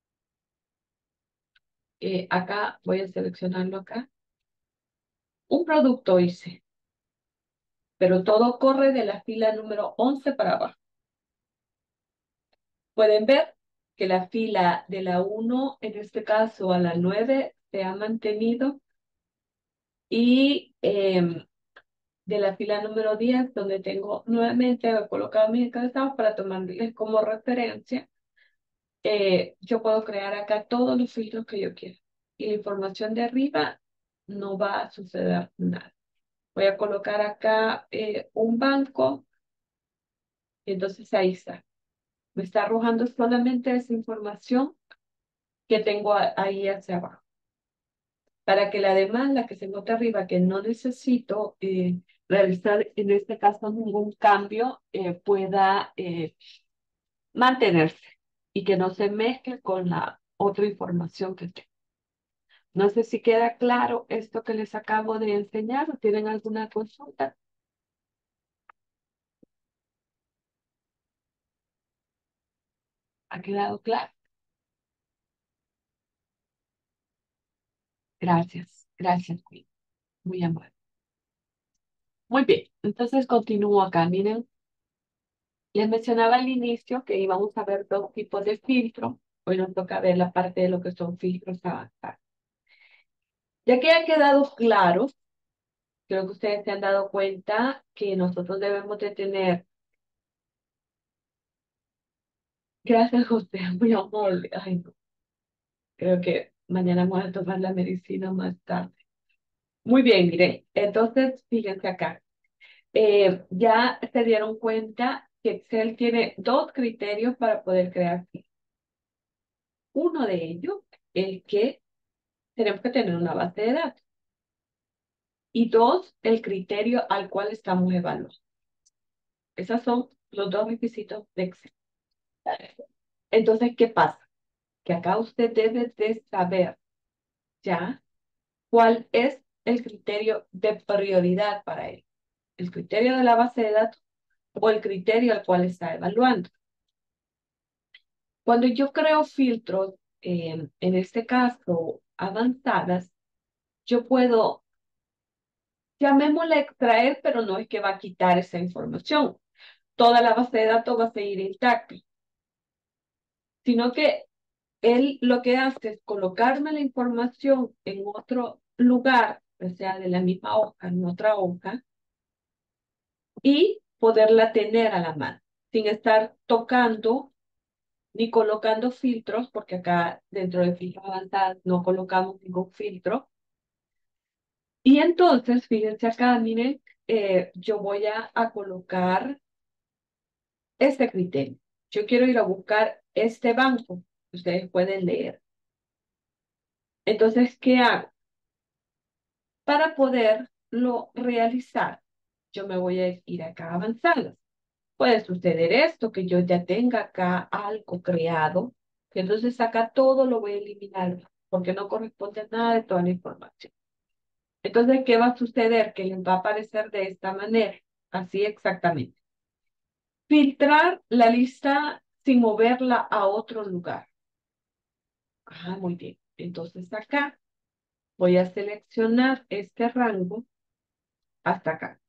eh, acá, voy a seleccionarlo acá, un producto hice, pero todo corre de la fila número once para abajo. Pueden ver que la fila de la uno, en este caso a la nueve, se ha mantenido y eh, de la fila número diez, donde tengo nuevamente colocado mis encabezados para tomarles como referencia, eh, yo puedo crear acá todos los filtros que yo quiera. Y la información de arriba no va a suceder nada. Voy a colocar acá eh, un banco, y entonces ahí está. Me está arrojando solamente esa información que tengo ahí hacia abajo. Para que la demás, la que se encuentra arriba, que no necesito eh, realizar en este caso ningún cambio, eh, pueda eh, mantenerse y que no se mezcle con la otra información que tengo. No sé si queda claro esto que les acabo de enseñar o tienen alguna consulta. ¿Ha quedado claro? Gracias, gracias, Queen. Muy amable. Muy bien, entonces continúo acá. Miren, les mencionaba al inicio que íbamos a ver dos tipos de filtros. Hoy nos toca ver la parte de lo que son filtros avanzados. Ya que ha quedado claro Creo que ustedes se han dado cuenta que nosotros debemos de tener, gracias José, muy amable. Ay, no, creo que mañana vamos a tomar la medicina más tarde. Muy bien, miren, entonces fíjense acá. Eh, ya se dieron cuenta que Excel tiene dos criterios para poder crear filas. Uno de ellos es que tenemos que tener una base de datos. Y dos, el criterio al cual estamos evaluando. Esos son los dos requisitos de Excel. Entonces, ¿qué pasa? Que acá usted debe de saber ya cuál es el criterio de prioridad para él. El criterio de la base de datos o el criterio al cual está evaluando. Cuando yo creo filtros, eh, en este caso avanzadas, yo puedo, llamémosle extraer, pero no es que va a quitar esa información. Toda la base de datos va a seguir intacta, sino que él lo que hace es colocarme la información en otro lugar, o sea, de la misma hoja, en otra hoja, y poderla tener a la mano, sin estar tocando ni colocando filtros, porque acá dentro de filtros avanzados no colocamos ningún filtro. Y entonces, fíjense acá, miren, eh, yo voy a, a colocar este criterio. Yo quiero ir a buscar este banco, ustedes pueden leer. Entonces, ¿qué hago? Para poderlo realizar, yo me voy a ir acá avanzando. Puede suceder esto, que yo ya tenga acá algo creado, que entonces acá todo lo voy a eliminar, porque no corresponde a nada de toda la información. Entonces, ¿qué va a suceder? Que les va a aparecer de esta manera, así exactamente. Filtrar la lista sin moverla a otro lugar. Ah, muy bien. Entonces acá voy a seleccionar este rango hasta acá.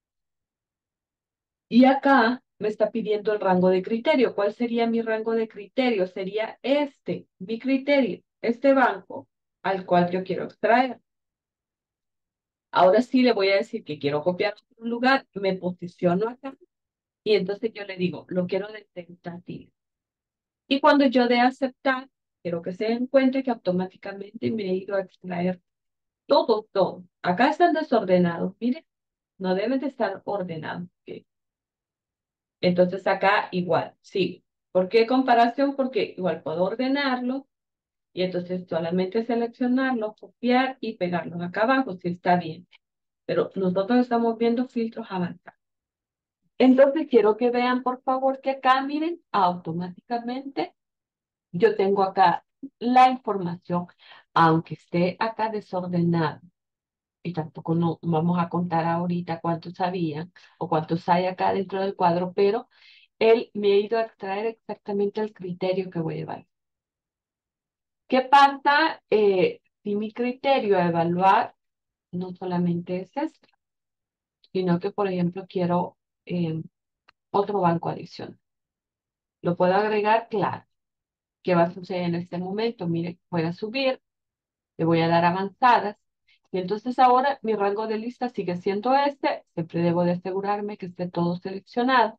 Y acá me está pidiendo el rango de criterio. ¿Cuál sería mi rango de criterio? Sería este, mi criterio, este banco al cual yo quiero extraer. Ahora sí le voy a decir que quiero copiar un lugar, me posiciono acá y entonces yo le digo, lo quiero de tentativa. Y cuando yo dé aceptar, quiero que se den cuenta que automáticamente me he ido a extraer todo, todo. Acá están desordenados, miren, no deben de estar ordenados. ¿Ok? Entonces acá igual, sí. ¿Por qué comparación? Porque igual puedo ordenarlo y entonces solamente seleccionarlo, copiar y pegarlo acá abajo, si está bien. Pero nosotros estamos viendo filtros avanzados. Entonces quiero que vean, por favor, que acá, miren, automáticamente yo tengo acá la información, aunque esté acá desordenado. Y tampoco no vamos a contar ahorita cuántos habían o cuántos hay acá dentro del cuadro, pero él me ha ido a extraer exactamente el criterio que voy a evaluar. ¿Qué pasa eh, si mi criterio a evaluar no solamente es este, sino que, por ejemplo, quiero eh, otro banco adicional? ¿Lo puedo agregar? Claro. ¿Qué va a suceder en este momento? Mire, voy a subir, le voy a dar avanzadas. Y entonces ahora mi rango de lista sigue siendo este. Siempre debo de asegurarme que esté todo seleccionado.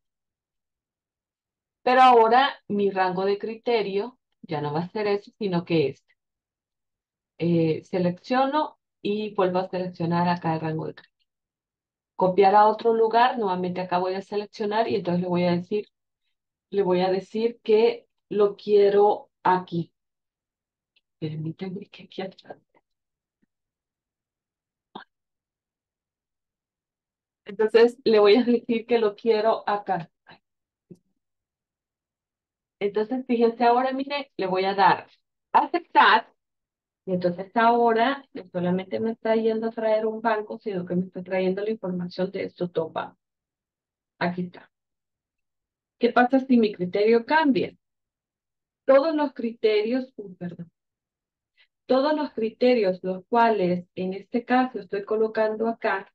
Pero ahora mi rango de criterio ya no va a ser ese, sino que este. Eh, selecciono y vuelvo a seleccionar acá el rango de criterio. Copiar a otro lugar, nuevamente acá voy a seleccionar y entonces le voy a decir, le voy a decir que lo quiero aquí. Permítanme que aquí atrás. Entonces le voy a decir que lo quiero acá. Entonces, fíjense ahora, mire, le voy a dar aceptar. Y entonces ahora no solamente me está yendo a traer un banco, sino que me está trayendo la información de estos dos bancos. Aquí está. ¿Qué pasa si mi criterio cambia? Todos los criterios, uh, perdón, todos los criterios, los cuales en este caso estoy colocando acá,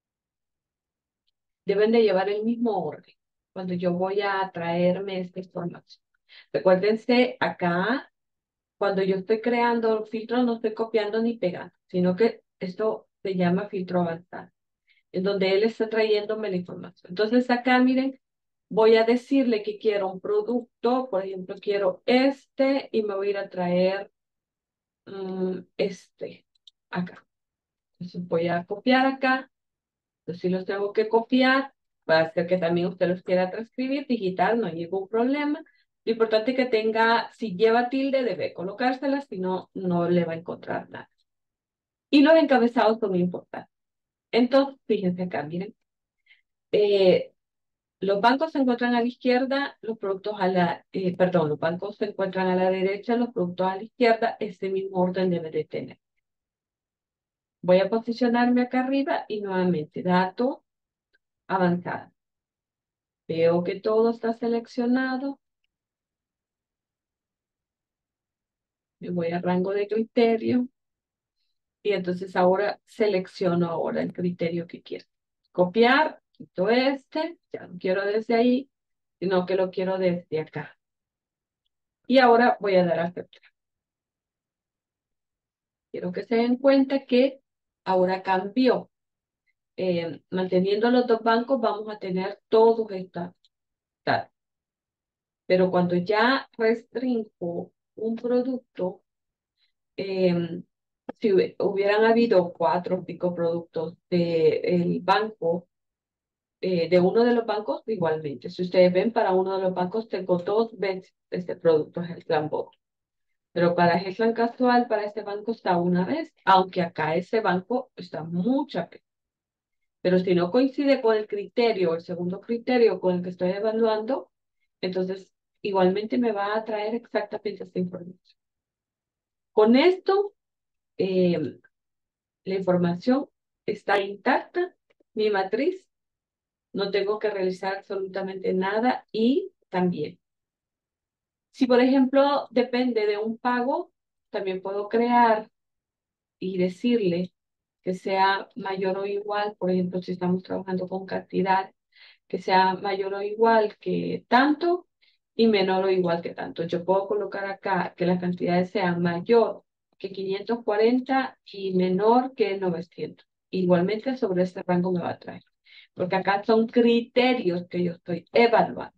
deben de llevar el mismo orden cuando yo voy a traerme esta información. Recuérdense acá. Cuando yo estoy creando filtros, no estoy copiando ni pegando, sino que esto se llama filtro avanzado. en donde él está trayéndome la información. Entonces acá, miren, voy a decirle que quiero un producto, por ejemplo, quiero este y me voy a ir a traer um, este acá. Entonces voy a copiar acá. Entonces si los tengo que copiar, va a ser que también usted los quiera transcribir digital, no hay ningún problema. Lo importante es que tenga, si lleva tilde, debe colocársela, si no, no le va a encontrar nada. Y los encabezados son muy importantes. Entonces, fíjense acá, miren. Eh, los bancos se encuentran a la izquierda, los productos a la, eh, perdón, los bancos se encuentran a la derecha, los productos a la izquierda, ese mismo orden debe de tener. Voy a posicionarme acá arriba y nuevamente, dato avanzado. Veo que todo está seleccionado. Me voy a rango de criterio. Y entonces ahora selecciono ahora el criterio que quiero. Copiar, quito este, ya no quiero desde ahí, sino que lo quiero desde acá. Y ahora voy a dar a aceptar. Quiero que se den cuenta que ahora cambió. Eh, manteniendo los dos bancos vamos a tener todos estos datos. Pero cuando ya restringo un producto, eh, si hubieran habido cuatro o cinco productos del banco, eh, de uno de los bancos, igualmente. Si ustedes ven, para uno de los bancos tengo dos veces este producto, es el Plan Bot. Pero para Headland Casual, para este banco está una vez, aunque acá ese banco está muchas veces. Pero si no coincide con el criterio, el segundo criterio con el que estoy evaluando, entonces igualmente me va a traer exactamente esta información. Con esto, eh, la información está intacta, mi matriz, no tengo que realizar absolutamente nada y también, si por ejemplo depende de un pago, también puedo crear y decirle que sea mayor o igual, por ejemplo, si estamos trabajando con cantidad, que sea mayor o igual que tanto y menor o igual que tanto. Yo puedo colocar acá que las cantidades sean mayor que quinientos cuarenta y menor que novecientos. Igualmente sobre este rango me va a traer, porque acá son criterios que yo estoy evaluando.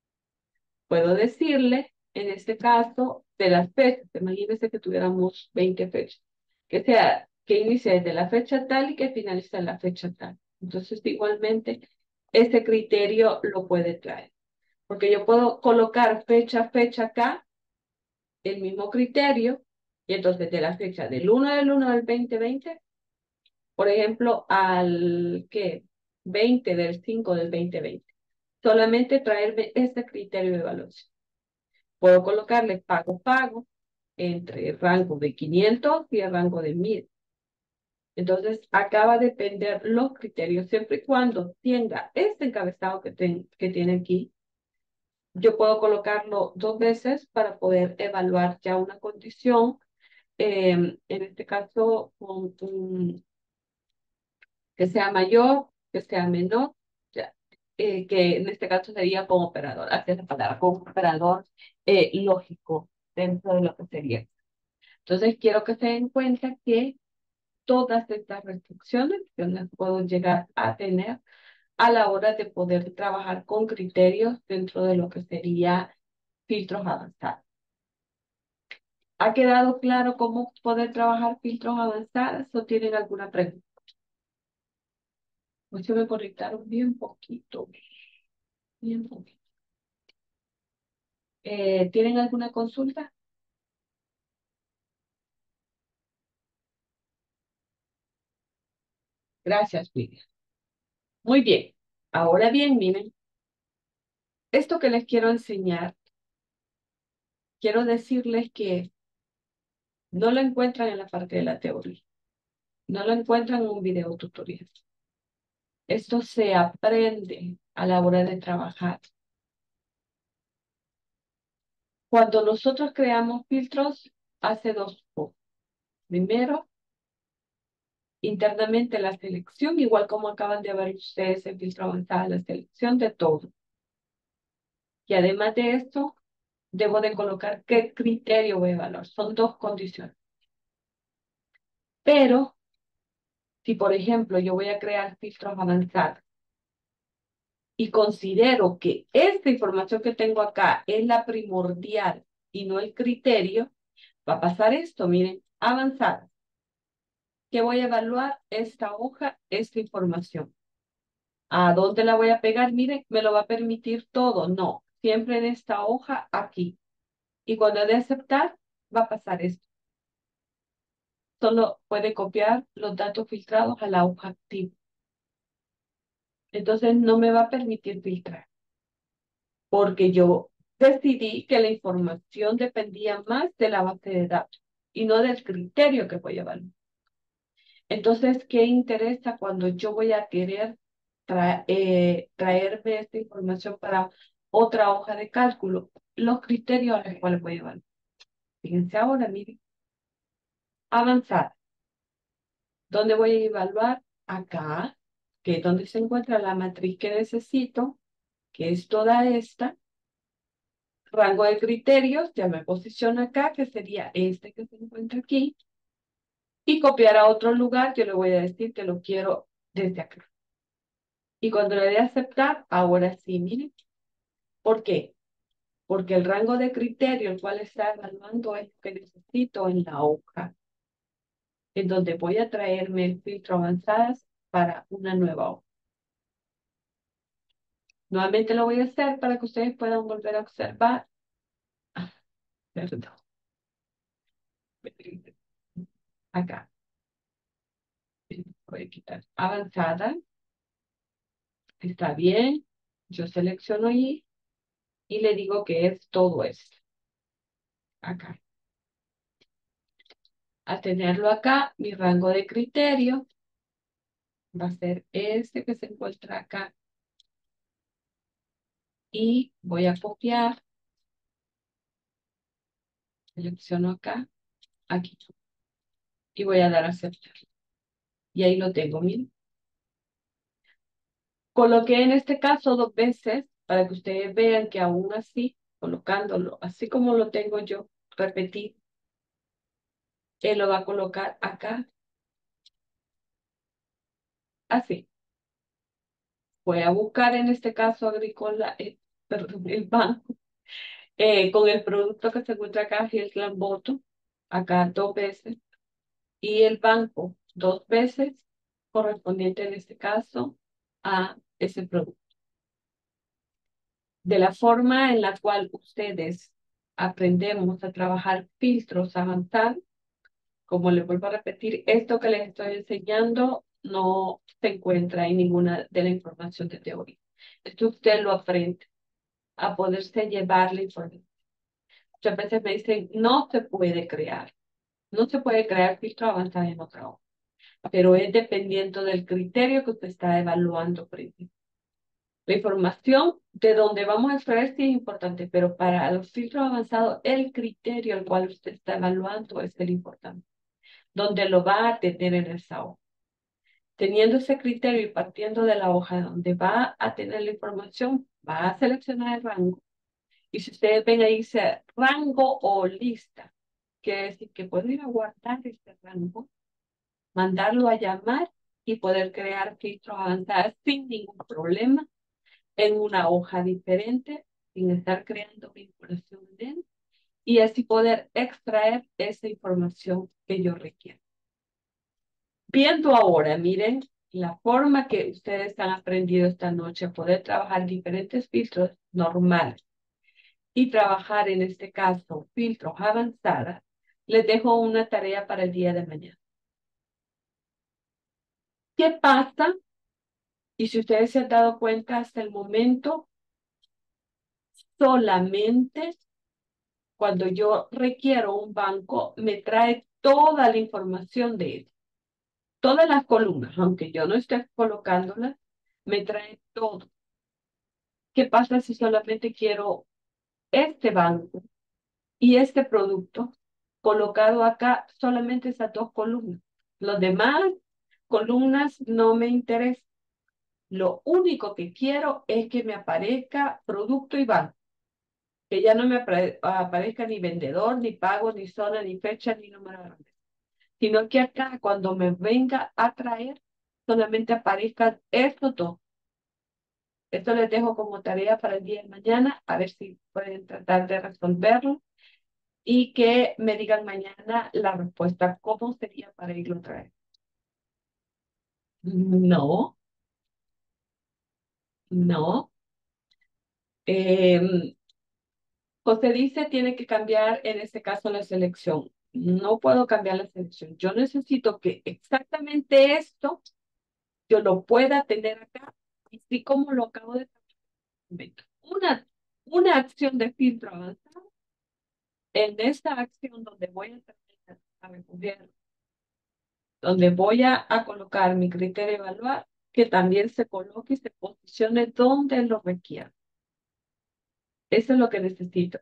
Puedo decirle, en este caso, de las fechas, imagínense que tuviéramos veinte fechas, que sea, que inicie desde la fecha tal y que finalice en la fecha tal. Entonces, igualmente, ese criterio lo puede traer. Porque yo puedo colocar fecha, fecha acá, el mismo criterio, y entonces de la fecha del uno del uno del veinte veinte, por ejemplo, al que veinte del cinco del veinte veinte, solamente traerme este criterio de evaluación. Puedo colocarle pago, pago, entre el rango de quinientos y el rango de mil. Entonces, acá va a depender los criterios, siempre y cuando tenga este encabezado que, ten, que tiene aquí. Yo puedo colocarlo dos veces para poder evaluar ya una condición. Eh, en este caso, con un, que sea mayor, que sea menor, ya, eh, que en este caso sería como operador, así es la palabra, como operador eh, lógico dentro de lo que sería. Entonces, quiero que se den cuenta que todas estas restricciones yo las puedo llegar a tener a la hora de poder trabajar con criterios dentro de lo que sería filtros avanzados. ¿Ha quedado claro cómo poder trabajar filtros avanzados o tienen alguna pregunta? Pues se me conectaron bien poquito, bien poquito. Eh, ¿tienen alguna consulta? Gracias, William. Muy bien. Ahora bien, miren, esto que les quiero enseñar, quiero decirles que no lo encuentran en la parte de la teoría. No lo encuentran en un video tutorial. Esto se aprende a la hora de trabajar. Cuando nosotros creamos filtros, hace dos cosas. Primero, internamente la selección, igual como acaban de ver ustedes en filtro avanzado, la selección de todo. Y además de esto, debo de colocar qué criterio voy a evaluar. Son dos condiciones. Pero Si, por ejemplo, yo voy a crear filtros avanzados y considero que esta información que tengo acá es la primordial y no el criterio, va a pasar esto, miren, avanzada. ¿Qué voy a evaluar? Esta hoja, esta información. ¿A dónde la voy a pegar? Miren, me lo va a permitir todo. No, siempre en esta hoja, aquí. Y cuando de aceptar, va a pasar esto. Solo puede copiar los datos filtrados a la hoja activa. Entonces no me va a permitir filtrar, porque yo decidí que la información dependía más de la base de datos y no del criterio que voy a evaluar. Entonces, ¿qué interesa cuando yo voy a querer tra eh, traerme esta información para otra hoja de cálculo? Los criterios a los cuales voy a evaluar. Fíjense ahora, miren, avanzada. ¿Dónde voy a evaluar? Acá, que es donde se encuentra la matriz que necesito, que es toda esta. Rango de criterios, ya me posiciono acá, que sería este que se encuentra aquí. Y copiar a otro lugar, yo le voy a decir que lo quiero desde acá. Y cuando le dé a aceptar, ahora sí, miren. ¿Por qué? Porque el rango de criterio el cual está evaluando es lo que necesito en la hoja, en donde voy a traerme el filtro avanzadas para una nueva hoja. Nuevamente lo voy a hacer para que ustedes puedan volver a observar. Ah, perdón. Acá. Voy a quitar avanzada. Está bien. Yo selecciono ahí y le digo que es todo esto. Acá. A tenerlo acá, mi rango de criterio va a ser este que se encuentra acá. Y voy a copiar. Selecciono acá, aquí. Y voy a dar a aceptar. Y ahí lo tengo, miren. Coloqué en este caso dos veces para que ustedes vean que aún así, colocándolo así como lo tengo yo, repetir, él lo va a colocar acá. Así. Voy a buscar en este caso agrícola, eh, perdón, el banco, eh, con el producto que se encuentra acá, el Glamboto, acá dos veces, y el banco dos veces, correspondiente en este caso a ese producto. De la forma en la cual ustedes aprendemos a trabajar filtros avanzados, como les vuelvo a repetir, esto que les estoy enseñando no se encuentra en ninguna de la información de teoría. Esto usted lo aprende a poderse llevar la información. Muchas veces me dicen, no se puede crear, no se puede crear filtros avanzados en otra hoja, pero es dependiendo del criterio que usted está evaluando primero. La información de donde vamos a extraer sí es importante, pero para los filtros avanzados, el criterio al cual usted está evaluando es el importante, donde lo va a tener en esa hoja. Teniendo ese criterio y partiendo de la hoja donde va a tener la información, va a seleccionar el rango. Y si ustedes ven ahí, dice rango o lista, quiere decir que puedo ir a guardar este rango, mandarlo a llamar y poder crear filtros avanzados sin ningún problema en una hoja diferente, sin estar creando vinculación en él, y así poder extraer esa información que yo requiero. Viendo ahora, miren, la forma que ustedes han aprendido esta noche a poder trabajar diferentes filtros normales y trabajar en este caso filtros avanzados, les dejo una tarea para el día de mañana. ¿Qué pasa? Y si ustedes se han dado cuenta hasta el momento, solamente cuando yo requiero un banco, me trae toda la información de él. Todas las columnas, aunque yo no esté colocándolas, me trae todo. ¿Qué pasa si solamente quiero este banco y este producto colocado acá, solamente esas dos columnas? Los demás columnas no me interesan. Lo único que quiero es que me aparezca producto y banco. Que ya no me apare aparezca ni vendedor, ni pago, ni zona, ni fecha, ni número de orden. sino que acá cuando me venga a traer, solamente aparezcan estos dos. Esto les dejo como tarea para el día de mañana, a ver si pueden tratar de resolverlo y que me digan mañana la respuesta, cómo sería para irlo a traer. No, no. Em, José dice, tiene que cambiar en este caso la selección. No puedo cambiar la selección. Yo necesito que exactamente esto yo lo pueda tener acá, así como lo acabo de hacer. Una, una acción de filtro avanzado. En esta acción donde voy a, traer a recoger, donde voy a, a colocar mi criterio de evaluar, que también se coloque y se posicione donde lo requiera. Eso es lo que necesito.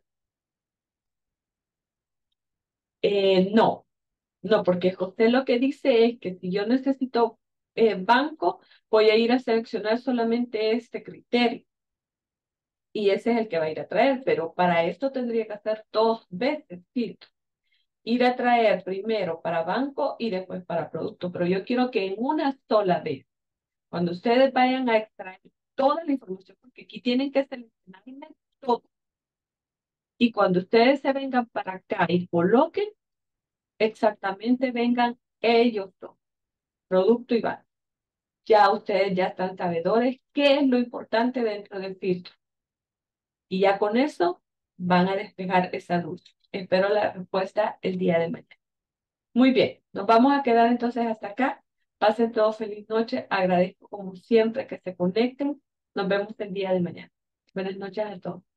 Eh, no, no, porque José lo que dice es que si yo necesito eh, banco, voy a ir a seleccionar solamente este criterio y ese es el que va a ir a traer, pero para esto tendría que hacer dos veces filtro. Ir a traer primero para banco y después para producto, pero yo quiero que en una sola vez, cuando ustedes vayan a extraer toda la información, porque aquí tienen que seleccionarme todo, y cuando ustedes se vengan para acá y coloquen, exactamente vengan ellos dos, producto y banco. Ya ustedes ya están sabedores qué es lo importante dentro del filtro. Y ya con eso van a despejar esa duda. Espero la respuesta el día de mañana. Muy bien, nos vamos a quedar entonces hasta acá. Pasen todos feliz noche. Agradezco como siempre que se conecten. Nos vemos el día de mañana. Buenas noches a todos.